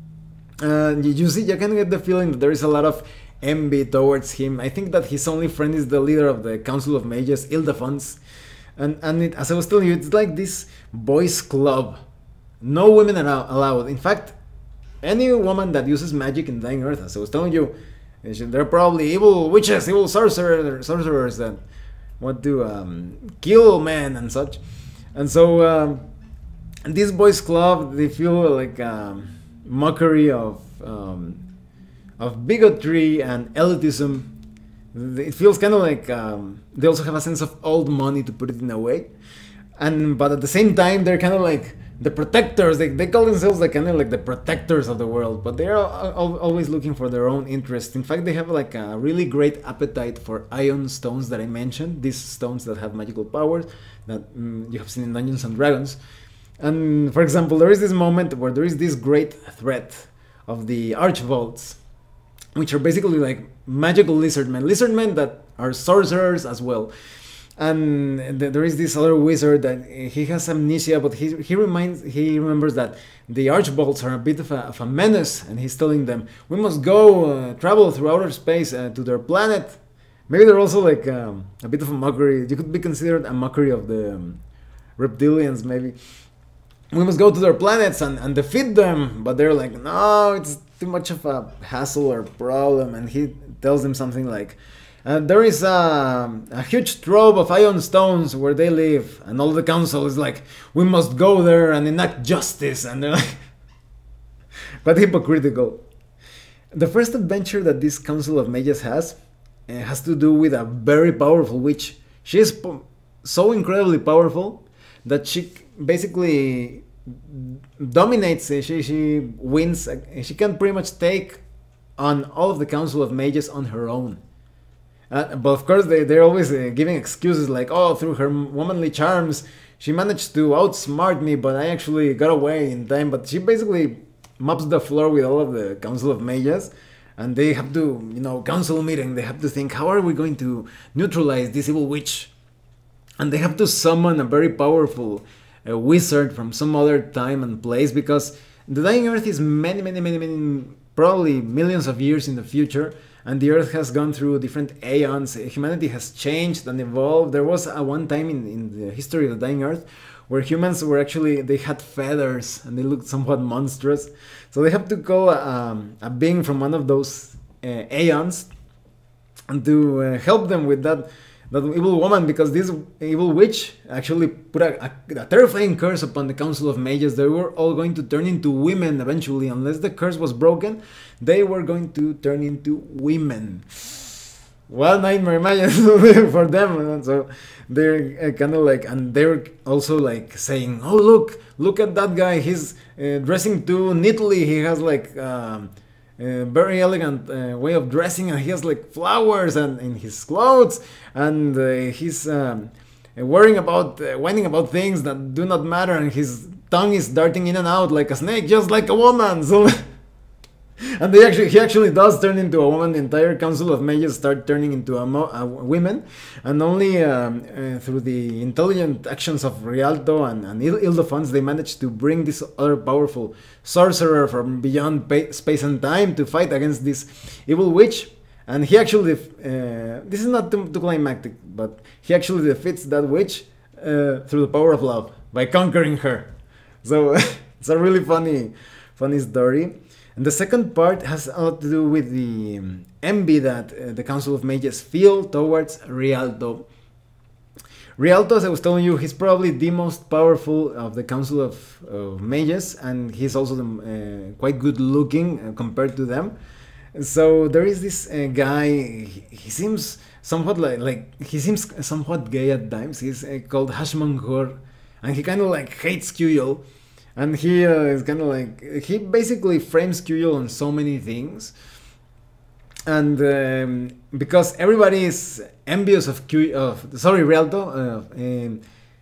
And you see, you can get the feeling that there is a lot of envy towards him. I think that his only friend is the leader of the Council of Mages, Ildefonso. And, and it, as I was telling you, it's like this boys' club. No women are allowed. In fact, any woman that uses magic in Dying Earth, as I was telling you, they're probably evil witches, evil sorcerers, sorcerers that want to um, kill men and such. And so um, this boys' club, they feel like um, mockery of um, of bigotry and elitism. It feels kind of like um, they also have a sense of old money, to put it in a way. And but at the same time, they're kind of like the protectors. They, they call themselves like kind of like the protectors of the world, but they're al- always looking for their own interest. In fact, they have like a really great appetite for ion stones that I mentioned, these stones that have magical powers that mm, you have seen in Dungeons and Dragons. And for example, there is this moment where there is this great threat of the Archvolts, which are basically like magical lizardmen, lizardmen that are sorcerers as well. And th- there is this other wizard that he has amnesia, but he he reminds he remembers that the Archbolts are a bit of a, of a menace, and he's telling them, we must go uh, travel through outer space uh, to their planet. Maybe they're also like um, a bit of a mockery. You could be considered a mockery of the um, reptilians, maybe. We must go to their planets and, and defeat them, but they're like, no, it's too much of a hassle or problem. And he tells them something like, Uh, there is a, a huge trove of ion stones where they live, and all the council is like, we must go there and enact justice, and they're like, but hypocritical. The first adventure that this Council of Mages has uh, has to do with a very powerful witch. She is po- so incredibly powerful that she basically dominates, uh, she, she wins, uh, she can pretty much take on all of the Council of Mages on her own. Uh, but of course, they, they're always uh, giving excuses like, oh, through her womanly charms, she managed to outsmart me, but I actually got away in time. But she basically mops the floor with all of the Council of Mages, and they have to, you know, council meeting, they have to think, how are we going to neutralize this evil witch? And they have to summon a very powerful uh, wizard from some other time and place, because the Dying Earth is many, many, many, many, probably millions of years in the future. And the Earth has gone through different aeons. Humanity has changed and evolved. There was a one time in, in the history of the Dying Earth where humans were actually, they had feathers and they looked somewhat monstrous. So they have to call um, a being from one of those uh, aeons and to uh, help them with that, that evil woman, because this evil witch actually put a, a, a terrifying curse upon the Council of Mages. They were all going to turn into women eventually. Unless the curse was broken, they were going to turn into women. What nightmare imagine for them. And so they're uh, kind of like, and they're also like saying, oh, look, look at that guy. He's uh, dressing too neatly. He has like um, uh, very elegant uh, way of dressing, and he has like flowers and in his clothes, and uh, he's um, worrying about uh, whining about things that do not matter, and his tongue is darting in and out like a snake, just like a woman. So and they actually, he actually does turn into a woman. The entire Council of Mages start turning into a, mo- a women, and only um, uh, through the intelligent actions of Rialto and, and Il- Ildefonso they manage to bring this other powerful sorcerer from beyond pa- space and time to fight against this evil witch. And he actually, uh, this is not too, too climactic, but he actually defeats that witch uh, through the power of love by conquering her. So it's a really funny, funny story. And the second part has a lot to do with the um, envy that uh, the Council of Mages feel towards Rialto. Rialto, as I was telling you, he's probably the most powerful of the Council of, of Mages, and he's also the, uh, quite good looking uh, compared to them. So there is this uh, guy, he, he seems somewhat like, like, he seems somewhat gay at times. He's uh, called Hashmanghor, and he kind of like hates Cuyol. And he uh, is kind of like, he basically frames Cuyol on so many things. And um, because everybody is envious of Q, of sorry, Rialto, uh, um,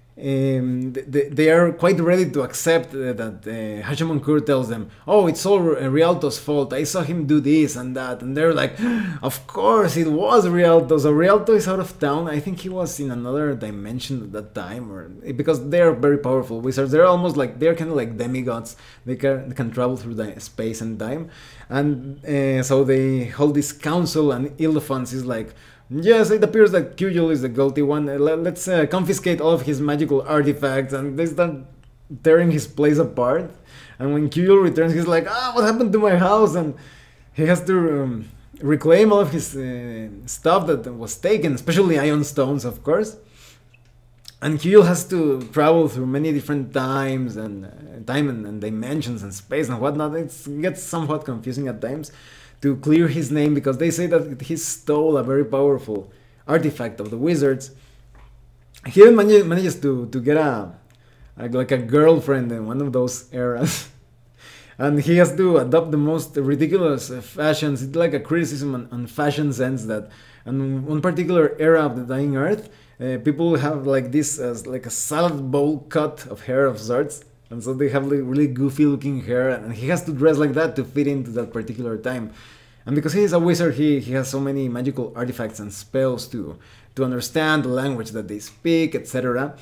um, they, they are quite ready to accept uh, that uh, Hashimonkure tells them, oh, it's all Rialto's fault, I saw him do this and that, and they're like, of course it was Rialto. So Rialto is out of town. I think he was in another dimension at that time, or because they are very powerful wizards. They're almost like, they're kind of like demigods. They can, they can travel through the space and time, and uh, so they hold this council, and Ildefonso is like, yes, it appears that Cuyol is the guilty one. Let's uh, confiscate all of his magical artifacts, and they start tearing his place apart. And when Cuyol returns, he's like, ah, what happened to my house? And he has to um, reclaim all of his uh, stuff that was taken, especially ion stones, of course. And Cuyol has to travel through many different times and uh, time and, and dimensions and space and whatnot. It's, it gets somewhat confusing at times to clear his name, because they say that he stole a very powerful artifact of the wizards. He even manage, manages to, to get a, a like a girlfriend in one of those eras. And he has to adopt the most ridiculous fashions. It's like a criticism on, on fashion sense that in one particular era of the Dying Earth, uh, people have like this as like a salad bowl cut of hair of sorts. And so they have like really goofy looking hair, and he has to dress like that to fit into that particular time. And because he is a wizard, he, he has so many magical artifacts and spells to, to understand the language that they speak, et cetera.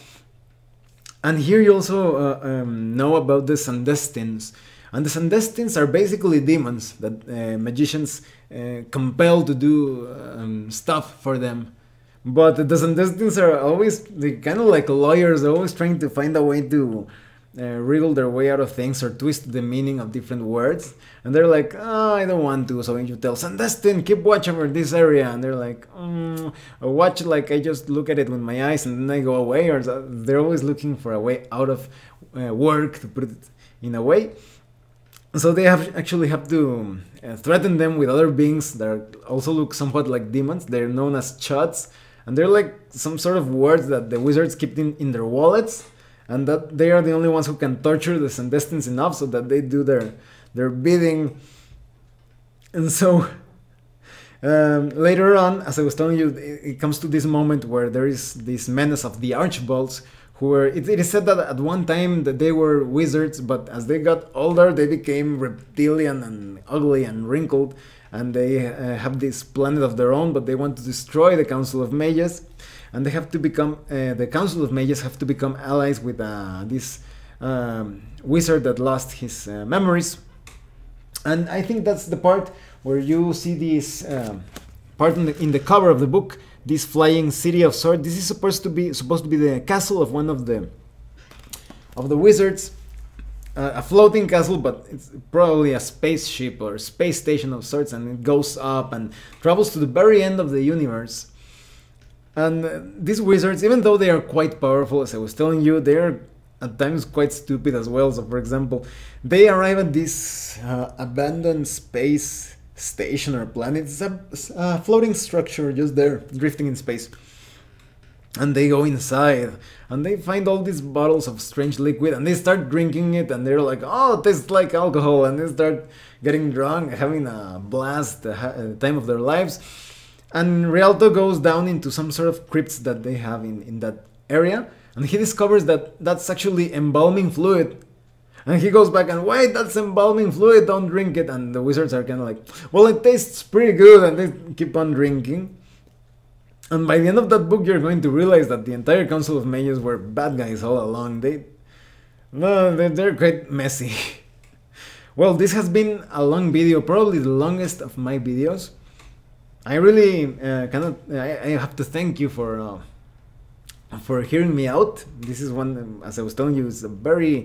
And here you also uh, um, know about the Sandestins. And the Sandestins are basically demons that uh, magicians uh, compel to do um, stuff for them. But the Sandestins are always, they kind of like lawyers, they're always trying to find a way to Uh, wriggle their way out of things or twist the meaning of different words, and they're like, oh, I don't want to. So when you tell Sandestin, keep watch over this area, and they're like, mm, watch like I just look at it with my eyes and then I go away, or they're always looking for a way out of uh, work, to put it in a way. So they have actually have to uh, threaten them with other beings that also look somewhat like demons. They're known as chuds, and they're like some sort of words that the wizards keep in, in their wallets, and that they are the only ones who can torture the Sandestins enough so that they do their their bidding. And so um, later on, as I was telling you, it, it comes to this moment where there is this menace of the Archbolts, who were, it, it is said that at one time that they were wizards, but as they got older, they became reptilian and ugly and wrinkled, and they uh, have this planet of their own, but they want to destroy the Council of Mages. And they have to become, uh, the Council of Mages have to become allies with uh, this um, wizard that lost his uh, memories. And I think that's the part where you see this um, part in the, in the cover of the book, this flying city of swords. This is supposed to be supposed to be the castle of one of the of the wizards, uh, a floating castle, but it's probably a spaceship or space station of sorts, and it goes up and travels to the very end of the universe. And uh, these wizards, even though they are quite powerful, as I was telling you, they are at times quite stupid as well. So for example, they arrive at this uh, abandoned space station or planet. It's a, a floating structure just there, drifting in space. and they go inside and they find all these bottles of strange liquid and they start drinking it and they're like, oh, it tastes like alcohol, and they start getting drunk, having a blast, the time of their lives. And Rialto goes down into some sort of crypts that they have in, in that area, and he discovers that that's actually embalming fluid. And he goes back and, wait, that's embalming fluid, don't drink it. And the wizards are kind of like, well, it tastes pretty good, and they keep on drinking. And by the end of that book, you're going to realize that the entire Council of Mages were bad guys all along. They, no, they're quite messy. Well, this has been a long video, probably the longest of my videos. I really uh, cannot. I, I have to thank you for uh, for hearing me out. This is one, as I was telling you, it's a very.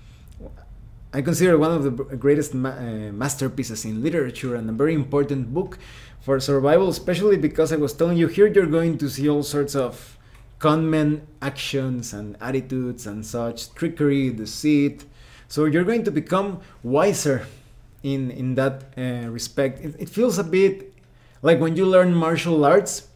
I consider one of the greatest ma uh, masterpieces in literature and a very important book for survival, especially because I was telling you here you're going to see all sorts of conmen actions and attitudes and such, trickery, deceit. So you're going to become wiser in, in that uh, respect. It, it feels a bit like when you learn martial arts,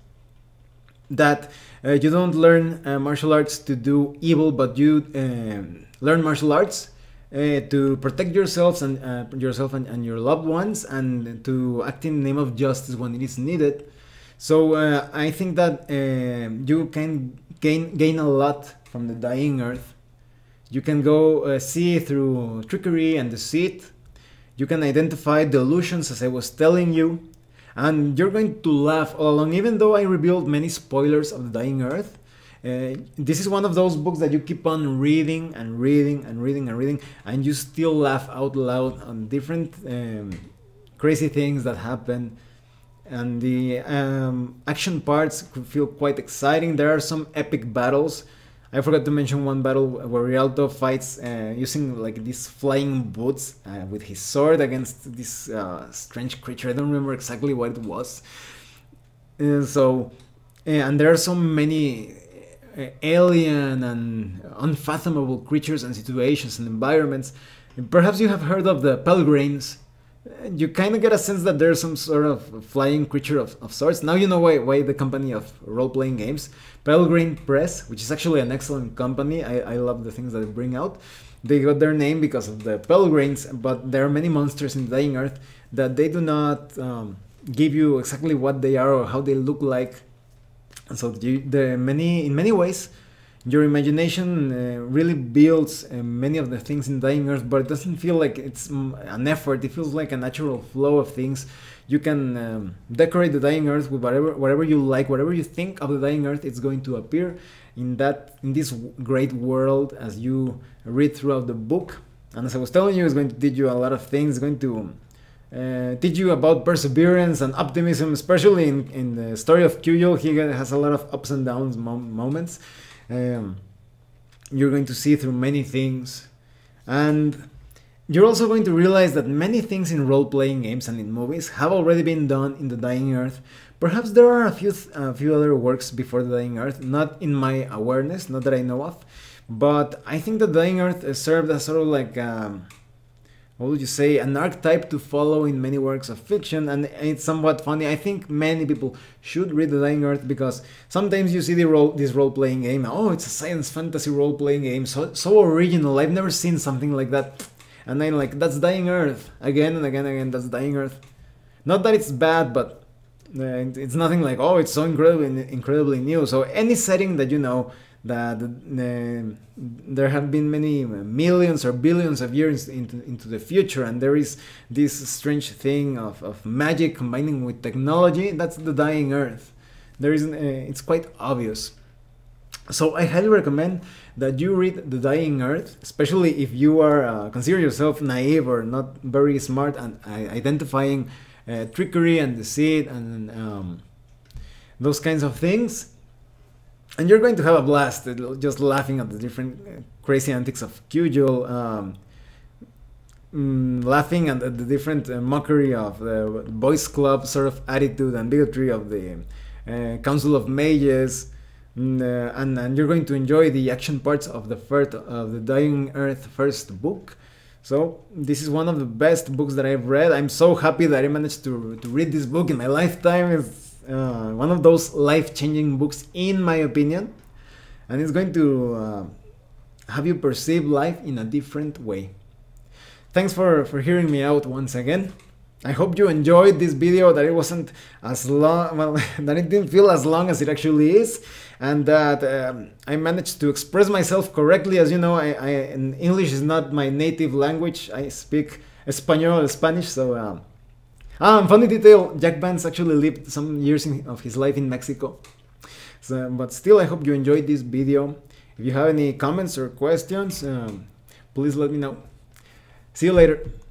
that uh, you don't learn uh, martial arts to do evil, but you uh, learn martial arts Uh, to protect yourselves and uh, yourself and, and your loved ones, and to act in the name of justice when it is needed. So uh, I think that uh, you can gain gain a lot from the Dying Earth. You can go uh, see through trickery and deceit. You can identify delusions, as I was telling you, and you're going to laugh all along. Even though I revealed many spoilers of the Dying Earth, Uh, this is one of those books that you keep on reading and reading and reading and reading, and you still laugh out loud on different um, crazy things that happen. And the um, action parts could feel quite exciting. There are some epic battles. I forgot to mention one battle where Rialto fights uh, using like these flying boots uh, with his sword against this uh, strange creature. I don't remember exactly what it was. Uh, so, and there are so many alien and unfathomable creatures and situations and environments. Perhaps you have heard of the Pelgrims. You kind of get a sense that there's some sort of flying creature of, of sorts. Now you know why, why the company of role-playing games, Pelgrim Press, which is actually an excellent company. I, I love the things that they bring out. They got their name because of the Pelgrims, but there are many monsters in Dying Earth that they do not um, give you exactly what they are or how they look like. So you, the many, in many ways, your imagination uh, really builds uh, many of the things in Dying Earth, but it doesn't feel like it's an effort. It feels like a natural flow of things. You can um, decorate the Dying Earth with whatever, whatever you like, whatever you think of the Dying Earth, it's going to appear in that, in this great world as you read throughout the book. And as I was telling you, it's going to teach you a lot of things. It's going to Uh, teach you about perseverance and optimism, especially in, in the story of Kujul. He has a lot of ups and downs mom moments. Um, you're going to see through many things, and you're also going to realize that many things in role-playing games and in movies have already been done in the Dying Earth. Perhaps there are a few, th a few other works before the Dying Earth, not in my awareness, not that I know of, but I think the Dying Earth served as sort of like um, what would you say, an archetype to follow in many works of fiction, and it's somewhat funny. I think many people should read The Dying Earth, because sometimes you see the role, this role-playing game, oh, it's a science fantasy role-playing game, so, so original, I've never seen something like that. And I'm like, that's Dying Earth, again and again and again, that's Dying Earth. Not that it's bad, but uh, it's nothing like, oh, it's so incredibly, incredibly new. So any setting that you know, that uh, there have been many millions or billions of years into, into the future, and there is this strange thing of, of magic combining with technology, that's the Dying Earth. There is, uh, it's quite obvious. So I highly recommend that you read The Dying Earth, especially if you are uh, consider yourself naive or not very smart and uh, identifying uh, trickery and deceit and um, those kinds of things. And you're going to have a blast just laughing at the different crazy antics of Kujul, um, mm, laughing at the different uh, mockery of the boys club sort of attitude and bigotry of the uh, Council of Mages, mm, uh, and, and you're going to enjoy the action parts of the first of the Dying Earth first book. So this is one of the best books that I've read. I'm so happy that I managed to to read this book in my lifetime. It's, uh, one of those life-changing books, in my opinion, and it's going to uh, have you perceive life in a different way. Thanks for, for hearing me out once again. I hope you enjoyed this video, that it wasn't as long, well, that it didn't feel as long as it actually is, and that um, I managed to express myself correctly. As you know, I, I, English is not my native language. I speak Espanol, Spanish, so... Um, ah, funny detail, Jack Vance actually lived some years in, of his life in Mexico. So, but still, I hope you enjoyed this video. If you have any comments or questions, um, please let me know. See you later.